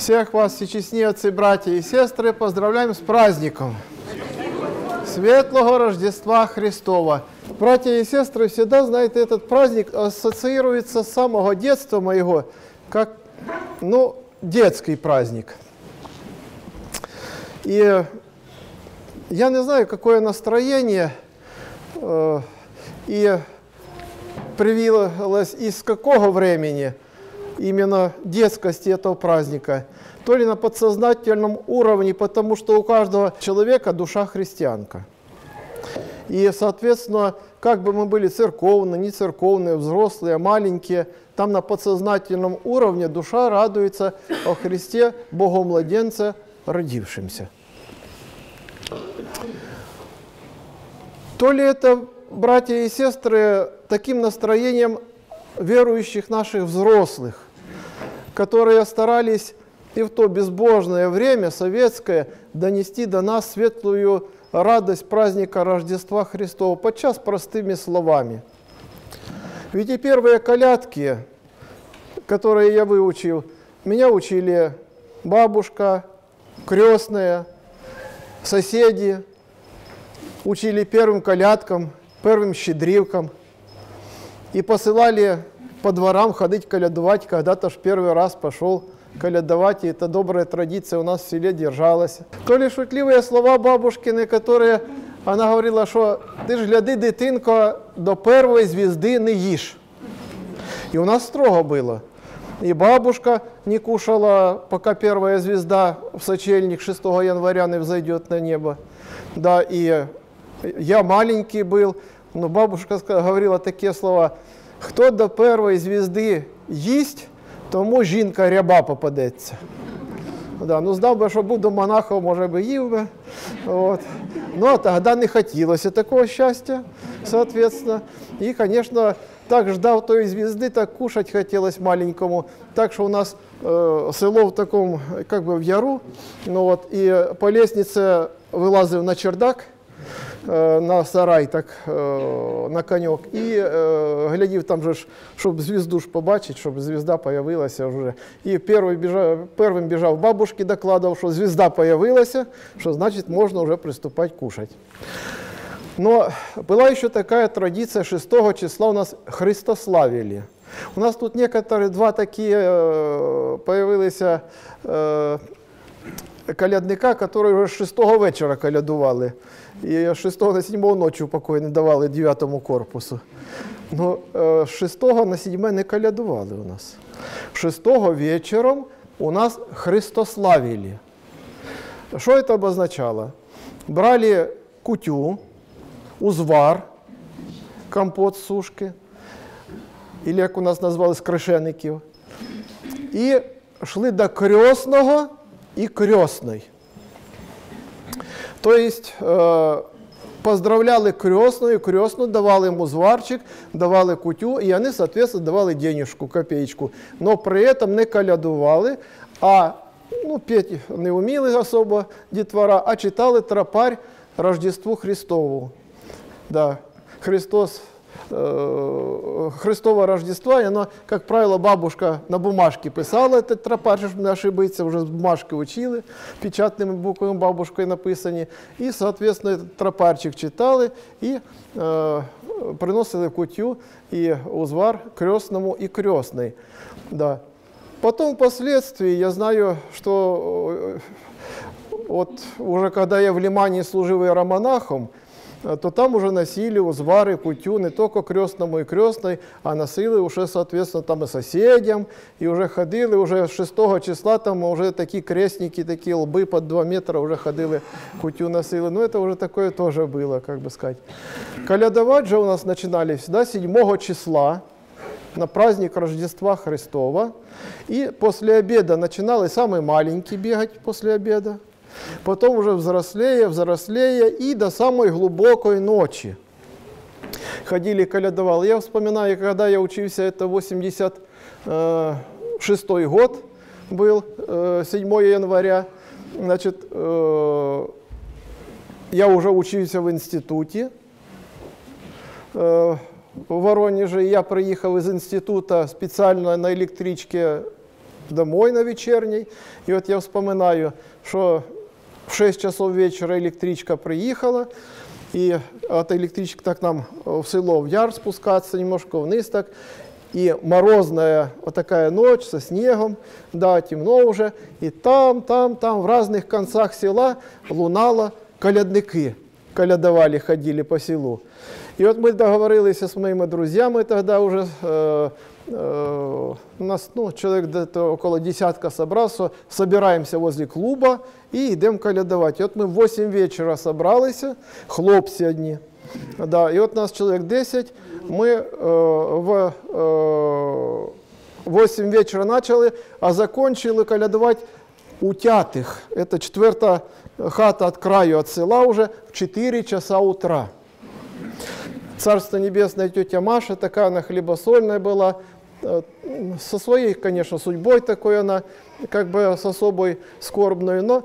Всех вас, всечестнейцы, братья и сестры, поздравляем с праздником Светлого Рождества Христова. Братья и сестры, всегда, знаете, этот праздник ассоциируется с самого детства моего, как, детский праздник. И я не знаю, какое настроение и привилось из какого времени именно детскости этого праздника, то ли на подсознательном уровне, потому что у каждого человека душа христианка. И, соответственно, как бы мы были церковные, не церковные, взрослые, маленькие, там на подсознательном уровне душа радуется о Христе, Богомладенце, родившемся. То ли это, братья и сестры, таким настроением верующих наших взрослых, которые старались и в то безбожное время, советское, донести до нас светлую радость праздника Рождества Христова, подчас простыми словами. Ведь и первые колядки, которые я выучил, меня учили бабушка, крестная, соседи, учили первым колядкам, первым щедрівкам и посылали по дворам ходить колядовать. Когда-то ж первый раз пошел колядовать, и эта добрая традиция у нас в селе держалась. То ли шутливые слова бабушкины, которые она говорила, что ты ж гляди, дитинко, до первой звезды не ешь. И у нас строго было. И бабушка не кушала, пока первая звезда в сочельник 6 января не взойдет на небо. Да, и я маленький был, но бабушка говорила такие слова: «Хто до первої звезди їсть, тому жінка ряба попадеться». Да, знав би, що буду монахом, може би їв би. Вот. А тоді не хотілося такого щастя, соответственно. І, звісно, так ждав тої звезди, так кушать хотілося маленькому. Так що у нас село в такому, как бы в яру, і по лестнице вилазив на чердак, на сарай, так, на конек, і глядів там же, щоб звезду ж побачити, щоб звезда появилася вже. І первим біжав бабушки, докладав, що звезда появилася, що значить можна вже приступати кушати. Но была еще такая традиция, 6 числа у нас Христославили. У нас тут некоторые два такие появились колядника, которые уже 6 вечора колядували. І 6 на 7 ночі упокой не давали 9 корпусу. Но 6 на 7 не колядували у нас. 6 вечером у нас Христославили. Что это обозначало? Брали кутю, узвар, компот з сушки, или як у нас назвали, з кришеників, і йшли до крестного і крестної. То есть поздравляли крестную, крестную давали ему зварчик, давали кутю, и они, соответственно, давали денежку, копеечку. Но при этом не колядували, а петь не уміли особо дітвора, а читали тропарь Рождеству Христову. Да, Христово Рождество, и оно, как правило, бабушка на бумажке писала этот тропарь, чтобы не ошибиться, уже с бумажки учили, печатными буквами бабушкой написаны, и, соответственно, этот тропарчик читали и приносили кутю и узвар крестному и крестной. Да. Потом, впоследствии, я знаю, что вот уже когда я в Лимане служил иеромонахом, то там уже носили узвары, кутю не только крестному и крестной, а носили уже, соответственно, там и соседям, и уже ходили, уже 6 числа там уже такие крестники, такие лбы под 2 метра уже ходили, кутю носили. Ну, это уже такое тоже было, как бы сказать. Колядовать же у нас начинались, да, 7 числа, на праздник Рождества Христова, и после обеда начинал и самый маленький бегать после обеда, потом уже взрослее, и до самой глубокой ночи ходили, колядовали. Я вспоминаю, когда я учился, это 86-й год был, 7 января, значит, я уже учился в институте в Воронеже, я приехал из института специально на электричке домой на вечерней. И вот я вспоминаю, что в 6 часов вечера электричка приехала, и от электрички так нам в село, в Яр спускаться немножко вниз так. И морозная вот такая ночь со снегом, да, темно уже. И там, в разных концах села лунало колядники. Колядовали, ходили по селу. И вот мы договорились с моими друзьями тогда уже, у нас человек где-то около десятка собрался, собираемся возле клуба и идем колядовать. И вот мы в 8 вечера собрались, хлопцы одни. Да, и вот нас человек 10, мы в 8 вечера начали, а закончили колядовать у Тятых. Это 4-та хата от краю, от села уже в 4 часа утра. Царство Небесное тетя Маша, такая она хлебосольная была, со своей, конечно, судьбой такой она, как бы с особой скорбной, но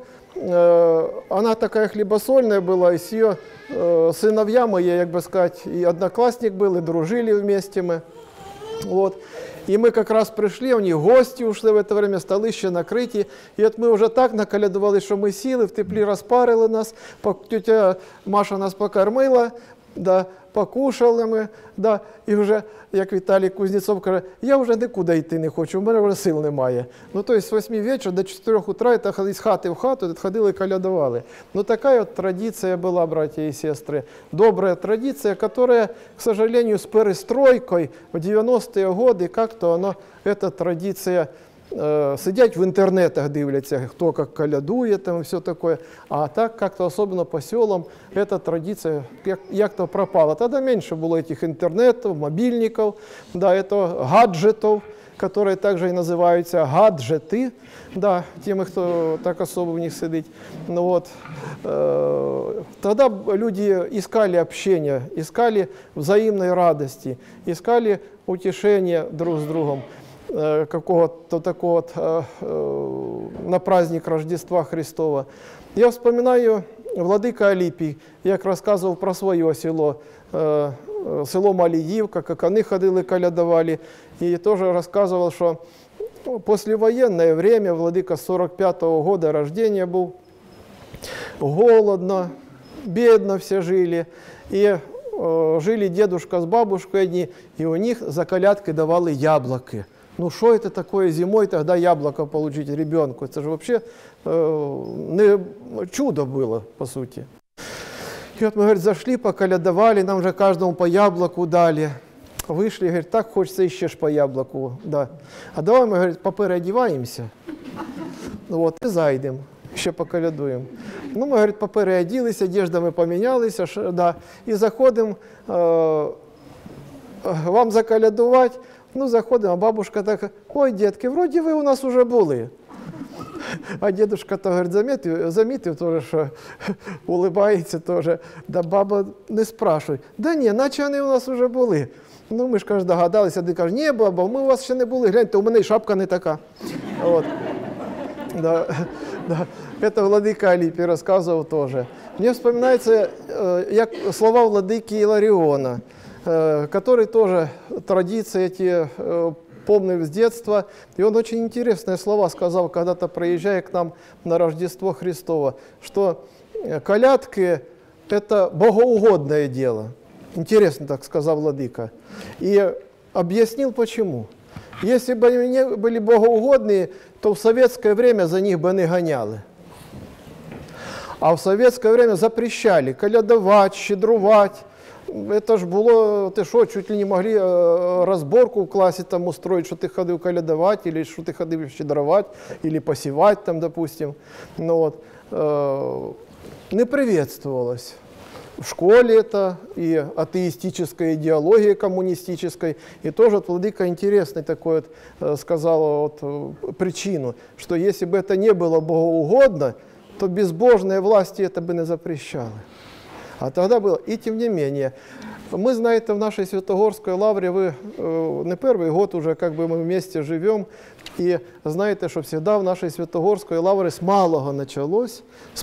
она такая хлебосольная была, и с ее сыновьями, я, как бы сказать, и одноклассник был, и дружили вместе мы. Вот. И мы как раз пришли, у них гости ушли в это время, столы еще накрыті. І от ми вже так наколядували, що ми сіли, в теплі розпарили нас, тетя Маша нас покормила, да, покушали ми, да, і вже, як Віталій Кузнєцов каже, я вже нікуди йти не хочу, у мене вже сил немає. Ну, то есть с 8 вечера до 4 утра это из хаты в хату ходили и колядовали. Ну, такая вот традиция была, братья и сестры, добрая традиция, которая, к сожалению, с перестройкой в 90-е годы как-то оно, эта традиция, сидять в інтернетах, дивляться, хто як колядує там і все таке. А так как-то особенно по селам эта традиция як-то пропала. Тогда меньше было этих интернетов, мобильников, да, это гаджетов, которые также и называются гаджеты, да, тем, кто так особо в них сидит. Ну, вот. Тогда люди искали общения, искали взаимной радости, искали утешения друг с другом. Какого-то такого на праздник Рождества Христова. Я вспоминаю владыка Аліпій, як розказував про своє село, село Маліївка, як вони ходили, колядовали. І теж розказував, що послевоєнне время, владыка 45-го года рождения був, голодно, бедно все жили. И жили дедушка с бабушкой одни, и у них за колядки давали яблоки. Ну, что это такое зимой тогда яблоко получить ребенку? Это же вообще чудо было, по сути. И вот мы, говорит, зашли, поколядовали, нам же каждому по яблоку дали. Вышли, говорит, так хочется еще по яблоку. Да. А давай мы, говорит, попереодеваемся. Вот, и зайдем, еще поколядуем. Ну, мы, говорит, попереоделись, одеждами поменялись, да, и заходим, вам заколядувати. Ну, заходимо, а бабушка так, ой, детки, вроде ви у нас уже були. А дедушка то, говорить, замітив теж, що улибається теж. Да баба не спрашує. Да ні, наче вони у нас вже були. Ну, ми ж, каже, догадалися, ти каже, ні, баба, ми у вас ще не були, гляньте, у мене і шапка не така. От. Да, да. Это владыка Аліпій розказував теж. Мені вспоминается, як слова владыки Іларіона, который тоже традиции эти помню с детства. И он очень интересные слова сказал, когда-то проезжая к нам на Рождество Христово, что колядки – это богоугодное дело. Интересно так сказал владыка. И объяснил, почему. Если бы они не были богоугодные, то в советское время за них бы не гоняли. А в советское время запрещали колядовать, щедрувать. Это ж було, ти що, чуть ли не могли розборку в класі там устроить, що ти ходив колядувати, или що ти ходив щедрувати, или посівати там, допустим. Ну, вот. Не приветствовалось. В школе это и атеистическая идеология коммунистической. И тоже вот владыка интересный такой вот, сказал вот, причину, что если бы это не было богоугодно, то безбожные власти это бы не запрещали. А тогда было, и тем не менее. Мы, знаете, в нашей Святогорской лавре, вы не первый год уже, как бы мы вместе живем, и знаете, что всегда в нашей Святогорской лавре с малого началось,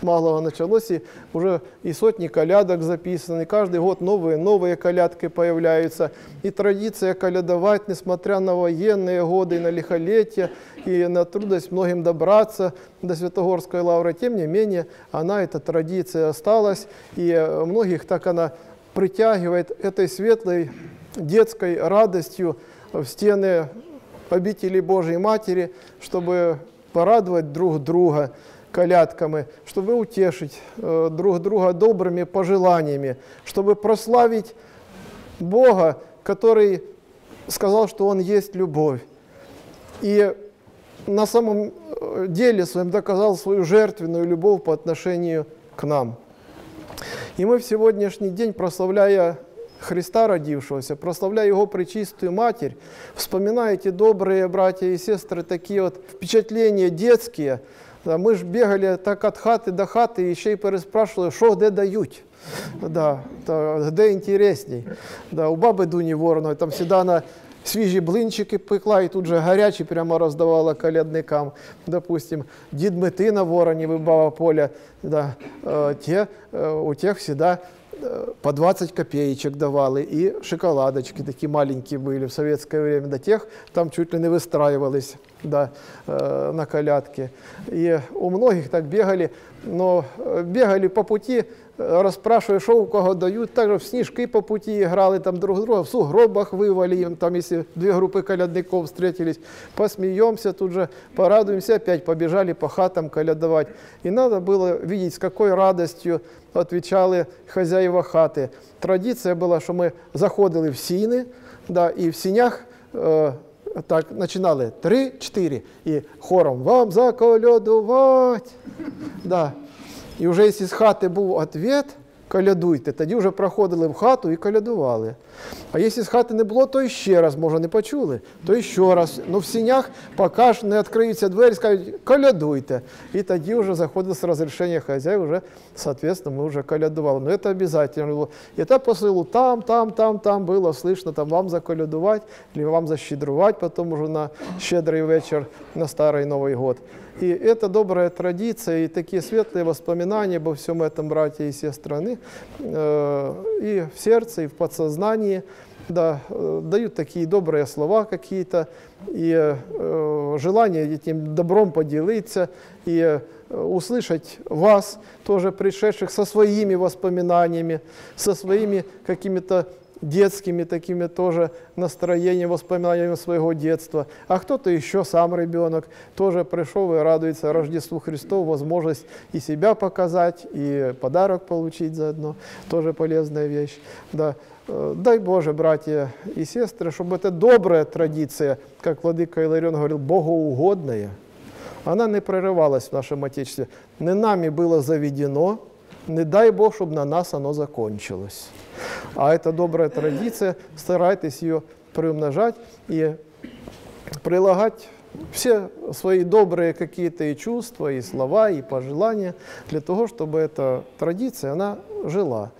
и уже и сотни колядок записаны, каждый год новые колядки появляются, и традиция колядовать, несмотря на военные годы, на лихолетие, и на трудность многим добраться до Святогорской лавры, тем не менее, эта традиция осталась, и многих так она притягивает этой светлой детской радостью в стены обители Божьей Матери, чтобы порадовать друг друга колядками, чтобы утешить друг друга добрыми пожеланиями, чтобы прославить Бога, который сказал, что Он есть любовь. И на самом деле своем доказал свою жертвенную любовь по отношению к нам. И мы в сегодняшний день, прославляя Христа родившегося, прославляя Его пречистую Матерь, вспоминая эти добрые братья и сестры, такие вот впечатления детские. Да, мы ж бегали так от хаты до хаты, и ще й переспрашивали, що де дають. Да, де інтересней. Да, у баби Дуні Воронової, там завжди вона свіжі блинчики пекла, і тут же гарячі прямо роздавала колядникам. Допустим, дід Митина Воронів і баба Поля, да, у тех всегда по 20 копеечек давали, и шоколадочки такие маленькие были в советское время, до тех там чуть ли не выстраивались, да, на колядки. И у многих так бегали, но бегали по пути, расспрашивая, что у кого дают, также в снежки по пути играли там друг друга, в сугробах вывали, там если две группы колядников встретились, посмеемся, тут же порадуемся, опять побежали по хатам колядовать. И надо было видеть, с какой радостью отвечали хозяева хаты. Традиция была, что мы заходили в сіни, да, и в сінях так начинали 3-4, и хором «Вам заколядувати». Да. І вже якщо з хати був відповідь «Колядуйте», тоді вже проходили в хату і колядували. А якщо з хати не було, то ще раз, може, не почули, то ще раз. Ну в сінях, поки ж не відкриються двері, скажуть «Колядуйте». І тоді вже заходили з розрішення хазяїв, вже, соответственно, ми вже колядували. Но це обов'язково було. І це по селу там було слышно, там вам заколядувати, або вам защедрувати, потім вже на щедрий вечір, на Старий Новий год. И это добрая традиция, и такие светлые воспоминания обо всем этом, братья и сестры, и в сердце, и в подсознании, да, дают такие добрые слова какие-то, и желание этим добром поделиться, и услышать вас, тоже пришедших со своими воспоминаниями, со своими какими-то детскими такими тоже настроениями, воспоминаниями своего детства. А кто-то еще, сам ребенок, тоже пришел и радуется Рождеству Христову, возможность и себя показать, и подарок получить заодно. Тоже полезная вещь. Да. Дай Боже, братья и сестры, чтобы эта добрая традиция, как владыка Иларион говорил, богоугодная, она не прерывалась в нашем Отечестве. Не нами было заведено, не дай Бог, чтобы на нас оно закончилось. А эта добрая традиция, старайтесь ее приумножать и прилагать все свои добрые какие-то и чувства, и слова, и пожелания для того, чтобы эта традиция, она жила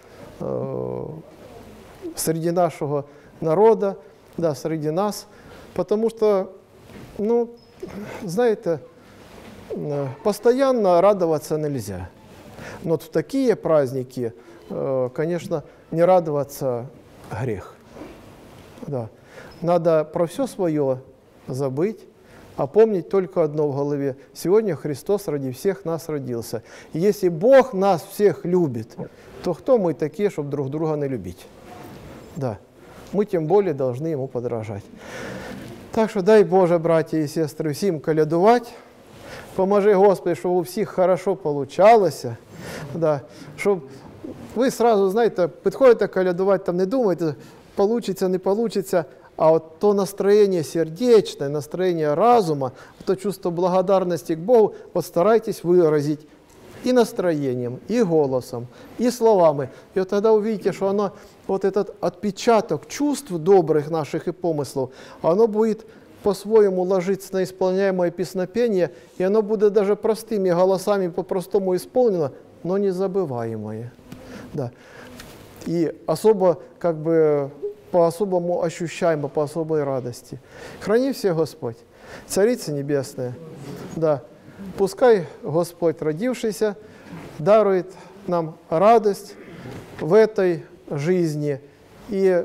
среди нашего народа, да, среди нас. Потому что, ну, знаете, постоянно радоваться нельзя. Но вот в такие праздники, конечно, не радоваться грех. Да. Надо про все свое забыть, а помнить только одно в голове. Сегодня Христос ради всех нас родился. И если Бог нас всех любит, то кто мы такие, чтобы друг друга не любить? Да. Мы тем более должны Ему подражать. Так что дай Боже, братья и сестры, всем колядовать. Поможи, Господи, чтобы у всех хорошо получалось. Да. Чтобы ви сразу, знаєте, підходите колядувати, там не думайте, получится, не получится, а вот то настроение сердечное, настроение разума, то чувство благодарности к Богу, вот старайтесь выразить и настроением, и голосом, и словами. И вот тогда увидите, что оно, вот этот отпечаток чувств добрых наших и помыслов, оно будет по-своему ложиться на исполняемое песнопение, и оно будет даже простыми голосами по-простому исполнено, но незабываемое. Да. и особо, как бы, по-особому ощущаемо, по особой радости. Храни всех Господь. Царица Небесная, да, пускай Господь, родившийся, дарует нам радость в этой жизни. И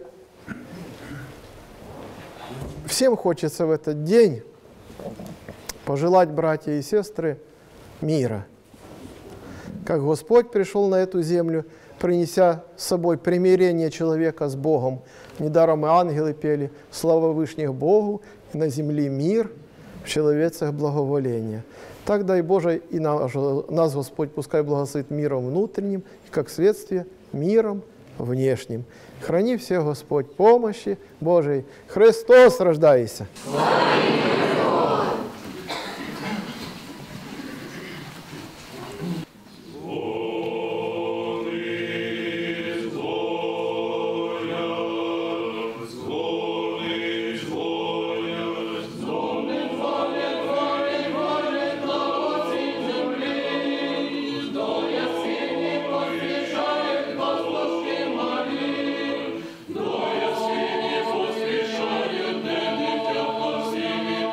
всем хочется в этот день пожелать, братья и сестры, мира. Как Господь пришел на эту землю, принеся с собой примирение человека с Богом. Недаром и ангелы пели «Слава Вышних Богу, и на земле мир, в человецах благоволение». Так, дай Боже, и нас Господь пускай благословит миром внутренним, и как следствие миром внешним. Храни всех Господь помощи Божией. Христос рождайся! Дитя по всім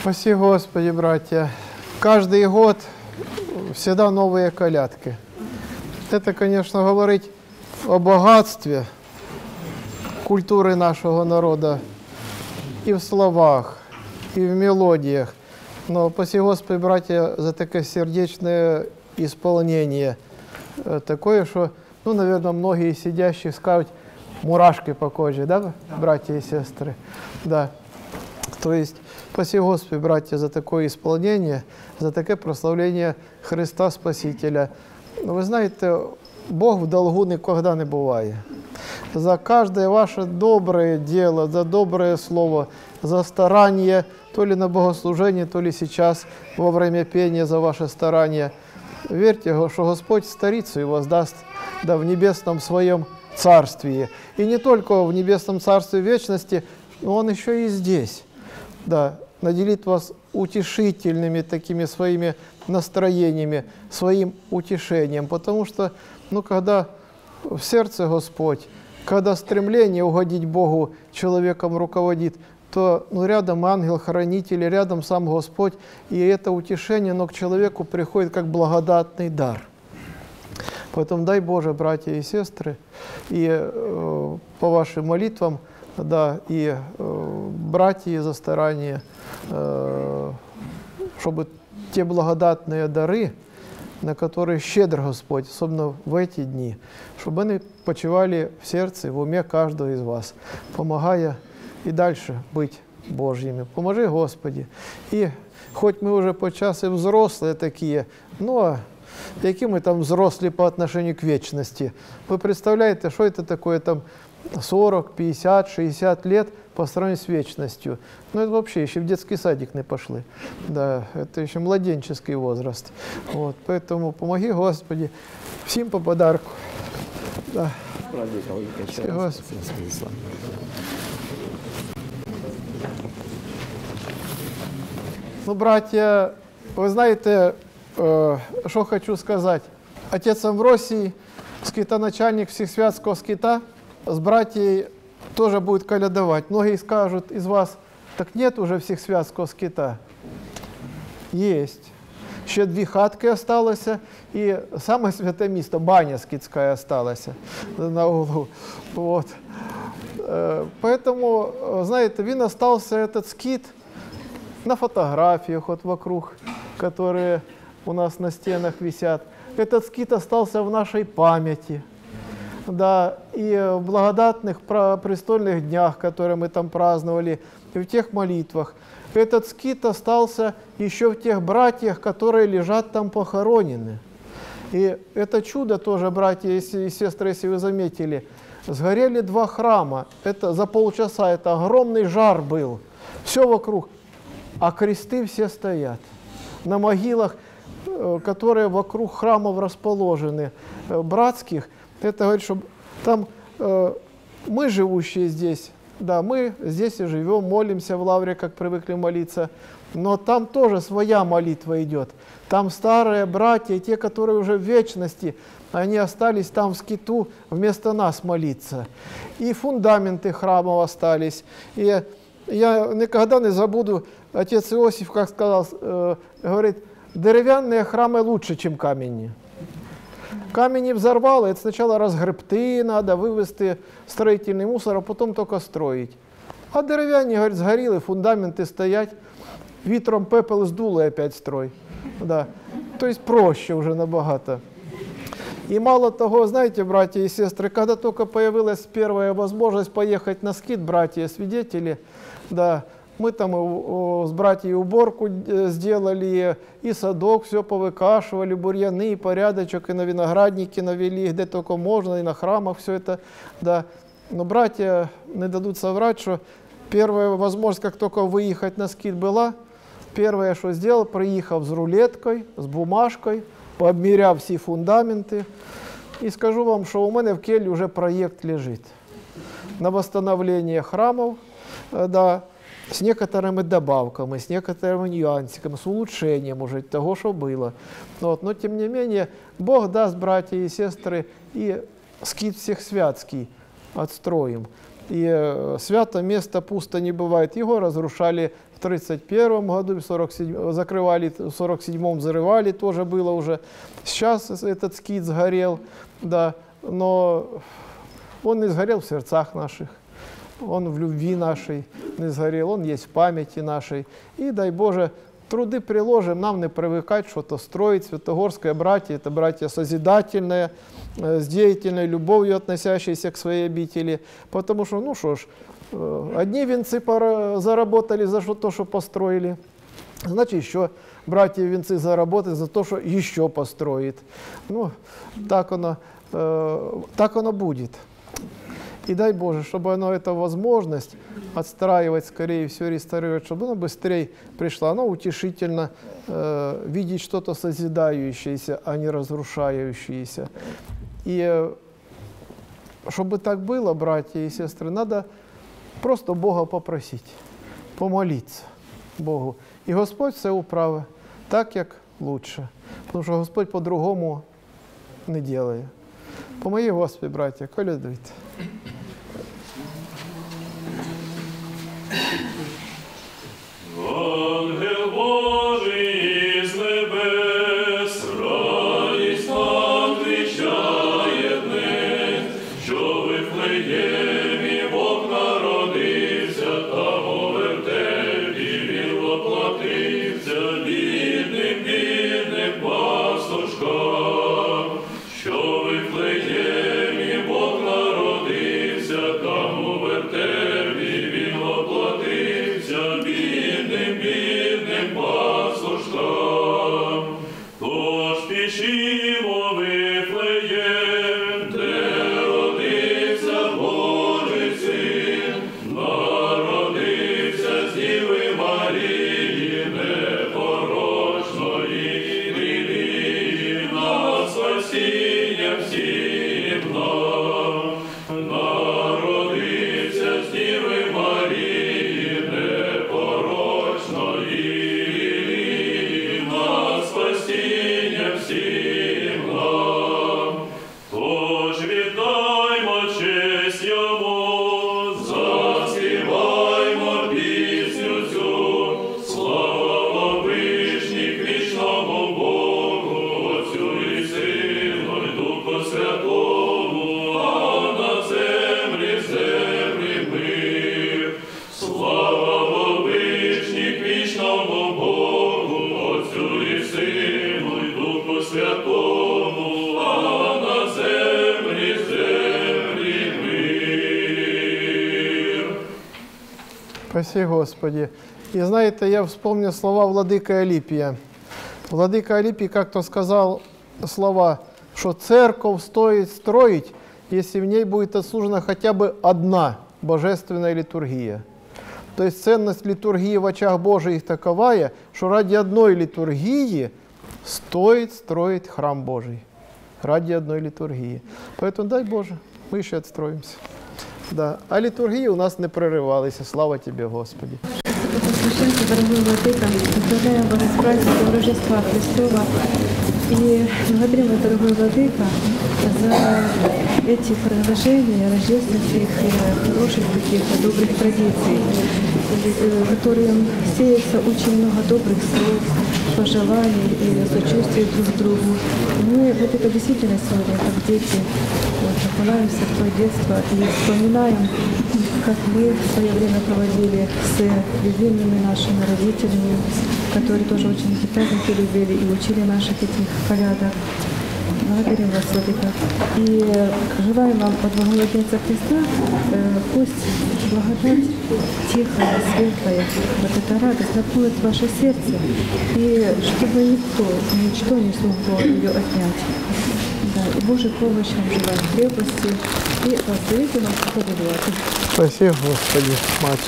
Спаси Господи, братья. Каждый год всегда новые колядки. Это, конечно, говорить о богатстве культуры нашего народа и в словах, и в мелодиях. Но спаси Господи, братья, за такое сердечное исполнение. Такое, что, ну, наверное, многие сидящие скажут, мурашки по коже, да, братья и сестры? Да. То есть, спаси Господи, братья, за такое исполнение, за такое прославление Христа Спасителя. Вы знаете, Бог в долгу никогда не бывает. За каждое ваше доброе дело, за доброе слово, за старание, то ли на богослужении, то ли сейчас, во время пения, за ваше старание. Верьте, что Господь старицу и воздаст, да, в небесном своем царстве. И не только в небесном царстве вечности, но Он еще и здесь. Да, наделит вас утешительными такими своими настроениями, своим утешением. Потому что, ну, когда в сердце Господь, когда стремление угодить Богу человеком руководит, то, ну, рядом ангел-хранитель, рядом сам Господь, и это утешение, но к человеку приходит как благодатный дар. Поэтому дай Боже, братья и сестры, и по вашим молитвам, да, и братья за старание, чтобы те благодатные дары, на которые щедр Господь, особенно в эти дни, чтобы они почивали в сердце, в уме каждого из вас, помогая и дальше быть Божьими. Поможи, Господи. И хоть мы уже подчас и взрослые такие, но какие мы там взрослые по отношению к вечности. Вы представляете, что это такое там 40, 50, 60 лет по сравнению с вечностью? Ну, это вообще еще в детский садик не пошли. Да, это еще младенческий возраст. Вот, поэтому помоги, Господи, всем по подарку. Да. Господи. Ну, братья, вы знаете, что хочу сказать. Отец Амвросий, скитоначальник Всесвятского скита, с братьей тоже будет колядовать. Многие скажут из вас, так нет уже Всесвятского скита. Есть. Еще 2 хатки осталось, и самое святое место, баня скитская осталась на углу. Вот. Поэтому, знаете, він остался этот скит на фотографиях вот вокруг, которые у нас на стенах висят. Этот скит остался в нашей памяти. Да, и в благодатных престольных днях, которые мы там праздновали, и в тех молитвах. Этот скит остался еще в тех братьях, которые лежат там похоронены. И это чудо тоже, братья и сестры, если вы заметили, сгорели 2 храма. Это за полчаса, это огромный жар был. Все вокруг. А кресты все стоят на могилах, которые вокруг храмов расположены, братских. Это говорит, что там мы, живущие здесь, да, мы здесь и живем, молимся в лавре, как привыкли молиться, но там тоже своя молитва идет. Там старые братья, и те, которые уже в вечности, они остались там в скиту вместо нас молиться. И фундаменты храмов остались. И я никогда не забуду, отец Иосиф, как сказал, говорит, деревянные храмы лучше, чем каменные. Камень взорвало, это сначала разгребти надо, вывести строительный мусор, а потом только строить. А деревянные, говорит, сгорели, фундаменты стоять, ветром пепел сдуло и опять строй. Да. То есть проще уже набагато. И мало того, знаете, братья и сестры, когда только появилась первая возможность поехать на скит, братья-свидетели, да, мы там с братьями уборку сделали, и садок все повыкашивали, бурьяны, и порядочек, и на виноградники навели, где только можно, и на храмах все это. Да. Но братья не дадут соврать, что первая возможность, как только выехать на скит была, первое, что сделал, приехав с рулеткой, с бумажкой, пообмеряв все фундаменты. И скажу вам, что у меня в келлі уже проект лежит на восстановление храмов, да, с некоторыми добавками, с некоторыми нюансиками, с улучшением уже того, что было. Вот. Но тем не менее, Бог даст, братья и сестры, и скит всех святский отстроим. И свято место пусто не бывает. Его разрушали в 1931 году, в 47, закрывали, в 1947 взрывали, тоже было уже. Сейчас этот скит сгорел, да, но он не сгорел в сердцах наших, он в любви нашей не сгорел, он есть в памяти нашей. И дай Боже, труды приложим, нам не привыкать что-то строить. Святогорское братья – это братья созидательные, с деятельной любовью относящиеся к своей обители. Потому что, ну что ж, одни венцы заработали за то, что построили, значит, еще братья венцы заработают за то, что еще построит. Ну, так оно будет. И дай Боже, чтобы оно, эта возможность отстраивать скорее, все реставрировать, чтобы она быстрее пришла. Оно утешительно видеть что-то созидающееся, а не разрушающееся. И чтобы так было, братья и сестры, надо просто Бога попросить, помолиться Богу. И Господь все управить так, как лучше. Потому что Господь по-другому не делает. Помоги, Господи, братья, колядуйте. Ангел Божий із небес, радість нам кричає днес, що в Вифлеємі Бог народився, там у вертепі він воплотився, бідним пастушкам, що в Вифлеємі Бог народився, там у вертепі він воплотився, бідним пастушкам. Тож пішімо в Вифлеєм, де родився Божий син, народився з Діви Марії непорочної, привів на спасіння всім нам. Народився з Діви Марії непорочної, на спасіння всім нам. Тож віддаймо честь йому, заспіваймо пісню цю, слава вишніх вічному Богу, Отцю і Сину, і Духу Святому, а на землі мир. Слава вишніх вічному Богу, Отцю і Сину, і Духу Святому, а на землі мир. Спаси, Господи. И знаете, я вспомнил слова владыка Алипия. Владыка Алипий как-то сказал слова, что церковь стоит строить, если в ней будет отслужена хотя бы одна божественная литургия. То есть ценность литургии в очах Божиих таковая, что ради одной литургии стоит строить храм Божий. Ради одной литургии. Поэтому дай Боже, мы еще отстроимся. Да. А литургии у нас не прерывались. Слава Тебе, Господи. Священство, дорогой Владыка, поздравляем вас с праздником Рождества Христова и благодарим вас, дорогой Владыка, за эти продолжения рождественских, хороших таких добрых традиций, которым сеется очень много добрых слов, пожеланий и сочувствия друг другу. Мы вот это действительно сегодня, как дети, окунаемся в то детство и вспоминаем, как мы в свое время проводили с любимыми нашими родителями, которые тоже очень эти праздники любили и учили наших этих колядок. Благодарим вас, Владыка. И желаем вам от Богомолоденца Христа, пусть благодать тихая, светлая, вот эта радость наполнит ваше сердце, и чтобы ничто не смогло ее отнять. Да, и Божьей помощи вам желаем, крепости и благословите нас победовать. Спасибо, Господи, Мать.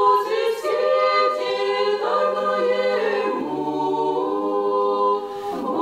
Возвестите,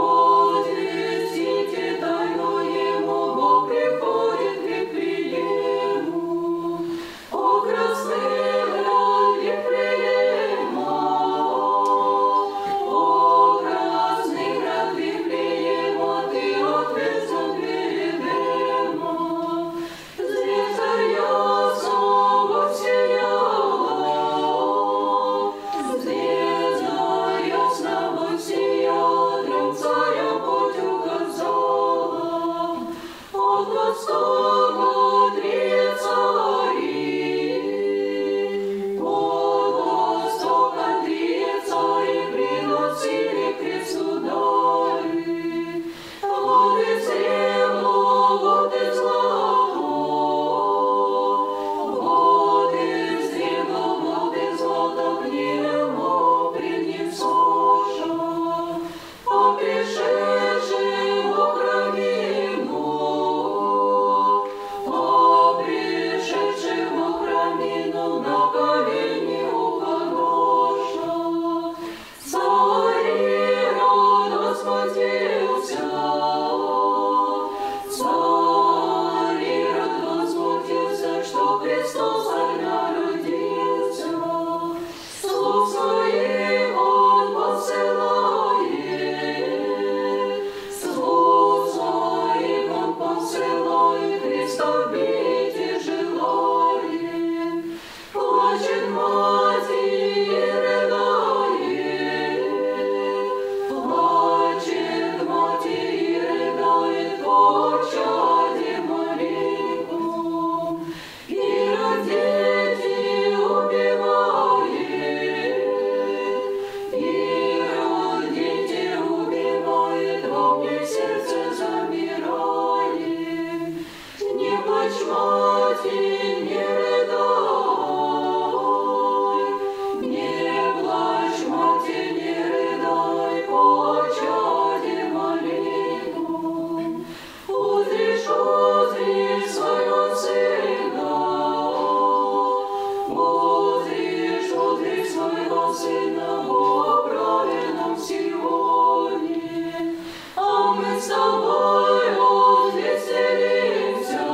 спаси нам, обрави нам сьогодні, а ми з тобою звеселимся.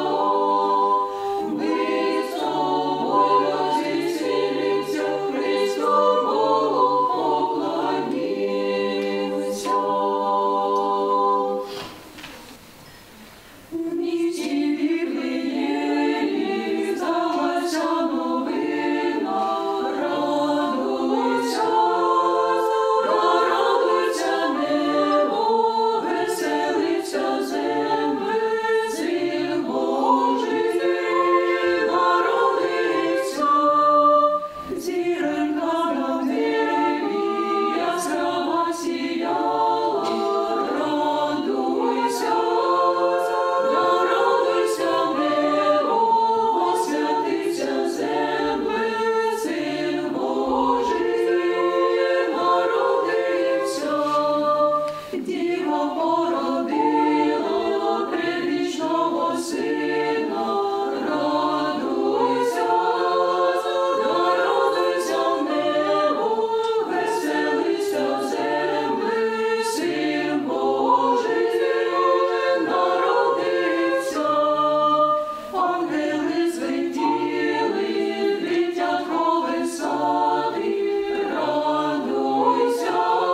Ми з тобою звеселимся, Христу Богу поклонимся. В місті Віфлеємі здалася новина, радуйся, радуйся небо, веселиться земле, Син Божий народився. Зіронька на небі яскрава сіяла, радуйся, радуйся небо, освятиться земле, Син Божий народився. Діва породила предвічного Сина, радуйся, радуйся небо, веселися земле, Син Божий народився. Ангели злетіли, летять колесати, радуйся,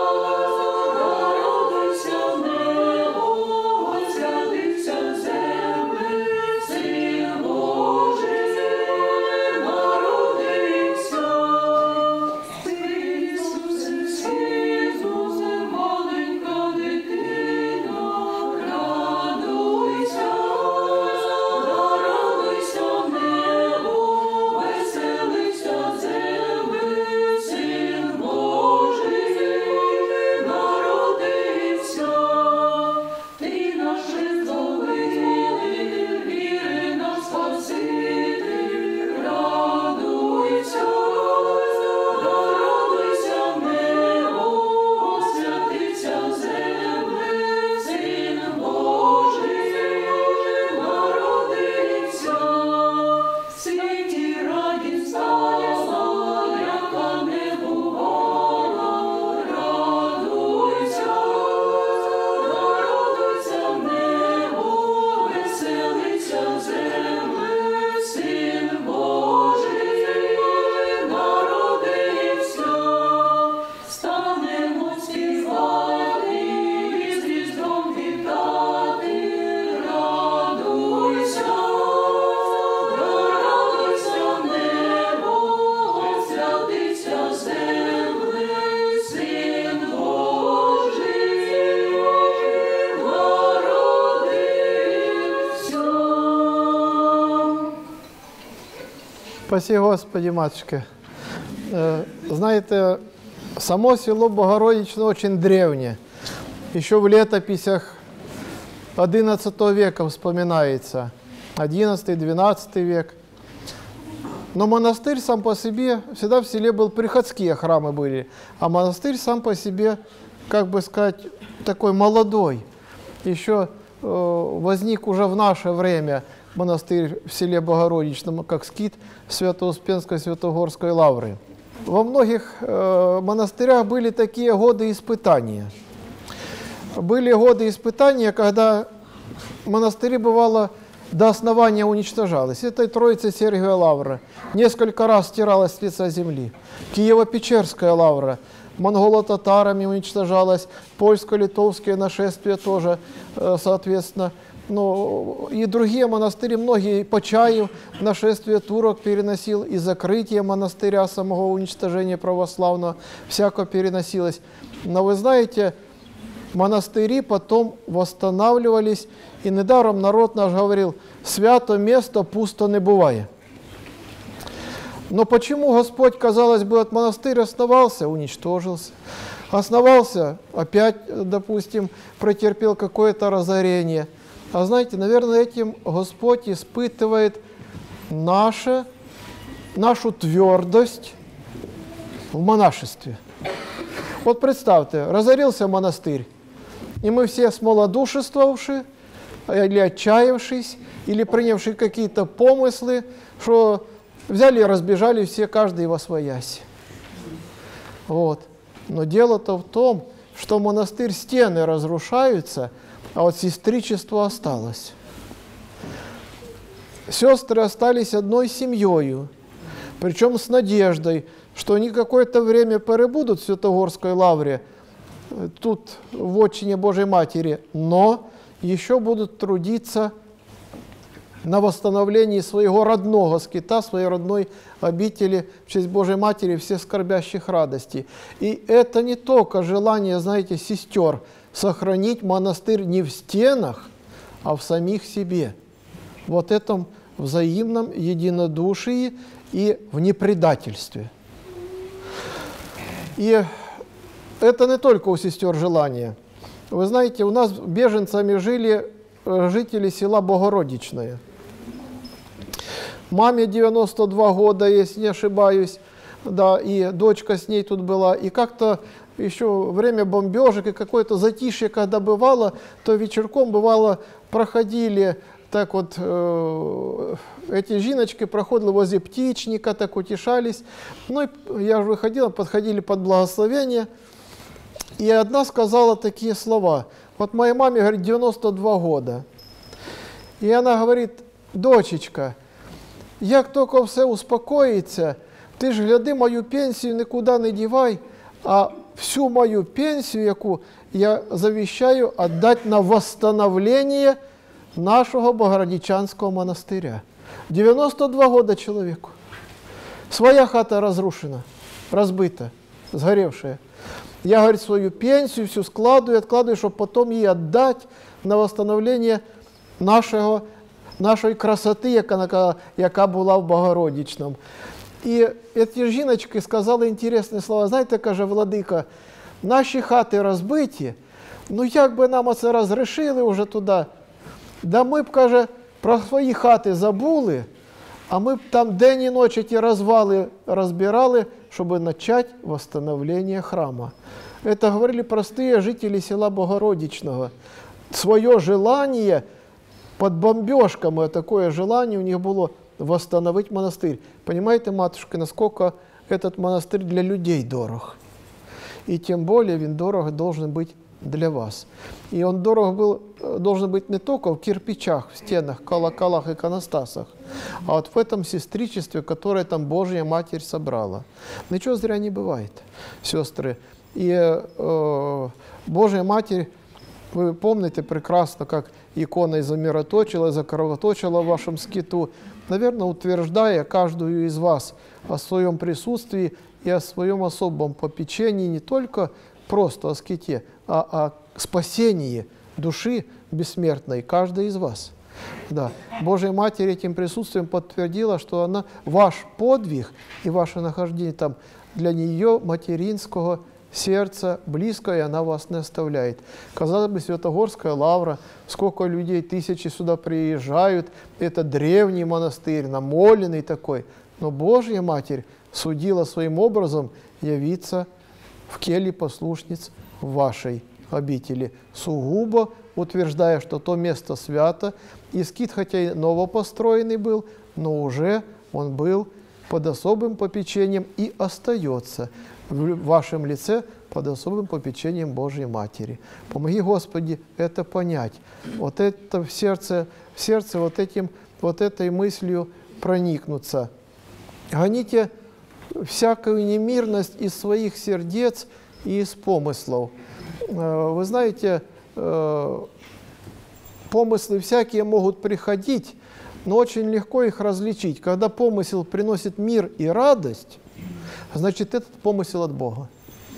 радуйся небо, освятиться земле, Син Божий народився. Ісусе, маленька дитина, радуйся, радуйся небо, веселися земле, Син Божий народився. Ти наші здолили, віри нам Спаситель, радуйся, радуйся небо, освятиться земле, Син Божий народився. Світі радість стала, яка не бувала, радуйся, радуйся небо, веселиться земле, Син Божий народився. Станемо співати, із Різдвом вітати, радуйся, радуйся небо, освятиться земле, Син Божий народився. Спаси Господи, матушка. Знаете, само село Богородичное очень древнее. Еще в летописях XI века вспоминается. 11-12 век. Но монастырь сам по себе, всегда в селе был, приходские храмы были, а монастырь сам по себе, как бы сказать, такой молодой. Еще возник уже в наше время монастырь в селе Богородичном, как скит Свято-Успенской Святогорской лавры. Во многих монастырях были такие годы испытания. Были годы испытания, когда монастыри, бывало, до основания уничтожалось. Это Троица Сергиева лавра. Несколько раз стиралась с лица земли. Киево-Печерская лавра монголо-татарами уничтожалась. Польско-литовские нашествия тоже, соответственно. Ну, и другие монастыри, многие Почаев нашествие турок переносил, и закрытие монастыря, самого уничтожения православного, всякое переносилось. Но вы знаете, монастыри потом восстанавливались, и недаром народ наш говорил: «Свято место пусто не бывает». Но почему Господь, казалось бы, от монастыря основался, уничтожился? Основался, опять, допустим, претерпел какое-то разорение. А знаете, наверное, этим Господь испытывает нашу твердость в монашестве. Вот представьте, разорился монастырь, и мы все смолодушествовавшие, или отчаявшись, или принявшие какие-то помыслы, что взяли и разбежали все, каждый восвоясь. Вот. Но дело-то в том, что монастырь, стены разрушаются, а вот сестричество осталось. Сестры остались одной семьей, причем с надеждой, что они какое-то время перебудут в Святогорской лавре, тут в отчине Божьей Матери, но еще будут трудиться на восстановлении своего родного скита, своей родной обители в честь Божьей Матери, всех скорбящих радостей. И это не только желание, знаете, сестер сохранить монастырь не в стенах, а в самих себе. Вот этом взаимном единодушии и в непредательстве. И это не только у сестер желание. Вы знаете, у нас беженцами жили жители села Богородичное. Маме 92 года, если не ошибаюсь, да, и дочка с ней тут была. И как-то еще время бомбежек и какое-то затишье, когда бывало, то вечерком бывало проходили так вот, эти жиночки проходили возле птичника, так утешались. Ну, и я же выходила, подходили под благословение, и одна сказала такие слова. Вот моей маме, говорит, 92 года. И она говорит: дочечка, як только все успокоится, ты ж гляди, мою пенсию никуда не девай, а всю мою пенсию, яку я завещаю отдать на восстановление нашего Богородичанского монастыря. 92 года человеку. Своя хата разрушена, разбита, сгоревшая. Я, говорит, свою пенсию всю складываю, откладываю, чтобы потом ей отдать на восстановление нашої красоти, яка була в Богородичному. І ці жіночки сказали інтересні слова. Знаєте, каже владика, наші хати розбиті, ну як би нам оце розрішили вже туди? Да ми б, каже, про свої хати забули, а ми б там день і ночі ті розвали розбирали, щоб почати восстановлення храма. Это говорили простые жители села Богородичного. Свое желание под бомбежками, такое желание у них было восстановить монастырь. Понимаете, матушка, насколько этот монастырь для людей дорог? И тем более он дорог должен быть для вас. И он дорог должен быть не только в кирпичах, в стенах, колоколах, иконостасах, а вот в этом сестричестве, которое там Божья Матерь собрала. Ничего зря не бывает, сестры. И Божья Матерь, вы помните прекрасно, как иконой замироточила, закровоточила в вашем скиту, наверное, утверждая каждую из вас о своем присутствии и о своем особом попечении не только просто о ските, а о спасении души бессмертной каждой из вас. Да. Божья Матерь этим присутствием подтвердила, что она, ваш подвиг и ваше нахождение там для нее материнского сердца близко, и она вас не оставляет. Казалось бы, Святогорская лавра, сколько людей, тысячи сюда приезжают, это древний монастырь, намоленный такой, но Божья Матерь судила своим образом явиться в келье послушниц в вашей обители, сугубо утверждая, что то место свято, и скит, хотя и новопостроенный был, но уже он был под особым попечением и остается в вашем лице под особым попечением Божьей Матери. Помоги, Господи, это понять, вот это в сердце вот этой мыслью проникнуться. Гоните всякую немирность из своих сердец и из помыслов. Вы знаете, помыслы всякие могут приходить, но очень легко их различить. Когда помысел приносит мир и радость, значит, этот помысел от Бога.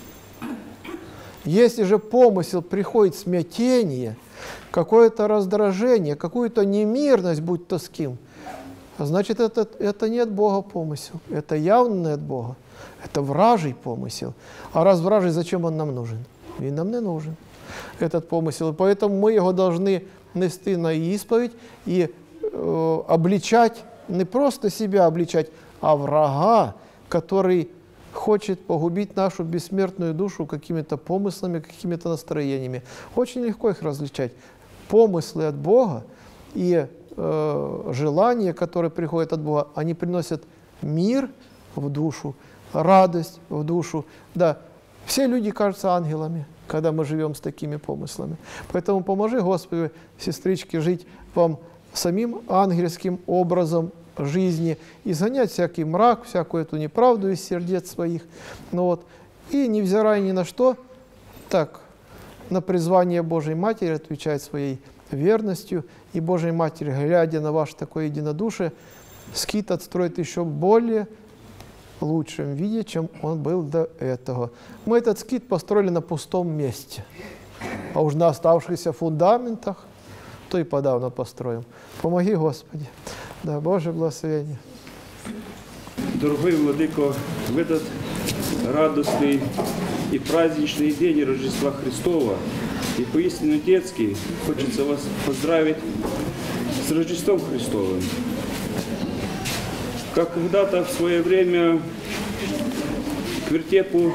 Если же помысел приходит смятение, какое-то раздражение, какую-то немирность, будь то с кем, значит, это не от Бога помысел, это явно не от Бога, это вражий помысел. А раз вражий, зачем он нам нужен? И нам не нужен этот помысел. Поэтому мы его должны нести на исповедь и обличать, не просто себя обличать, а врага, который хочет погубить нашу бессмертную душу какими-то помыслами, какими-то настроениями. Очень легко их различать. Помыслы от Бога и желания, которые приходят от Бога, они приносят мир в душу, радость в душу. Да, все люди кажутся ангелами, когда мы живем с такими помыслами. Поэтому поможи, Господи, сестричке, жить вам самим ангельским образом жизни, изгонять всякий мрак, всякую эту неправду из сердец своих. Ну вот. И, невзирая ни на что, так, на призвание Божьей Матери отвечать своей верностью. И Божьей Матери, глядя на ваше такое единодушие, скит отстроит еще более лучшем виде, чем он был до этого. Мы этот скит построили на пустом месте, а уж на оставшихся фундаментах то и подавно построим. Помоги, Господи. Да, Боже благословение. Дорогой Владыко, в этот радостный и праздничный день Рождества Христова и поистине детский хочется вас поздравить с Рождеством Христовым. Как когда-то в свое время к вертепу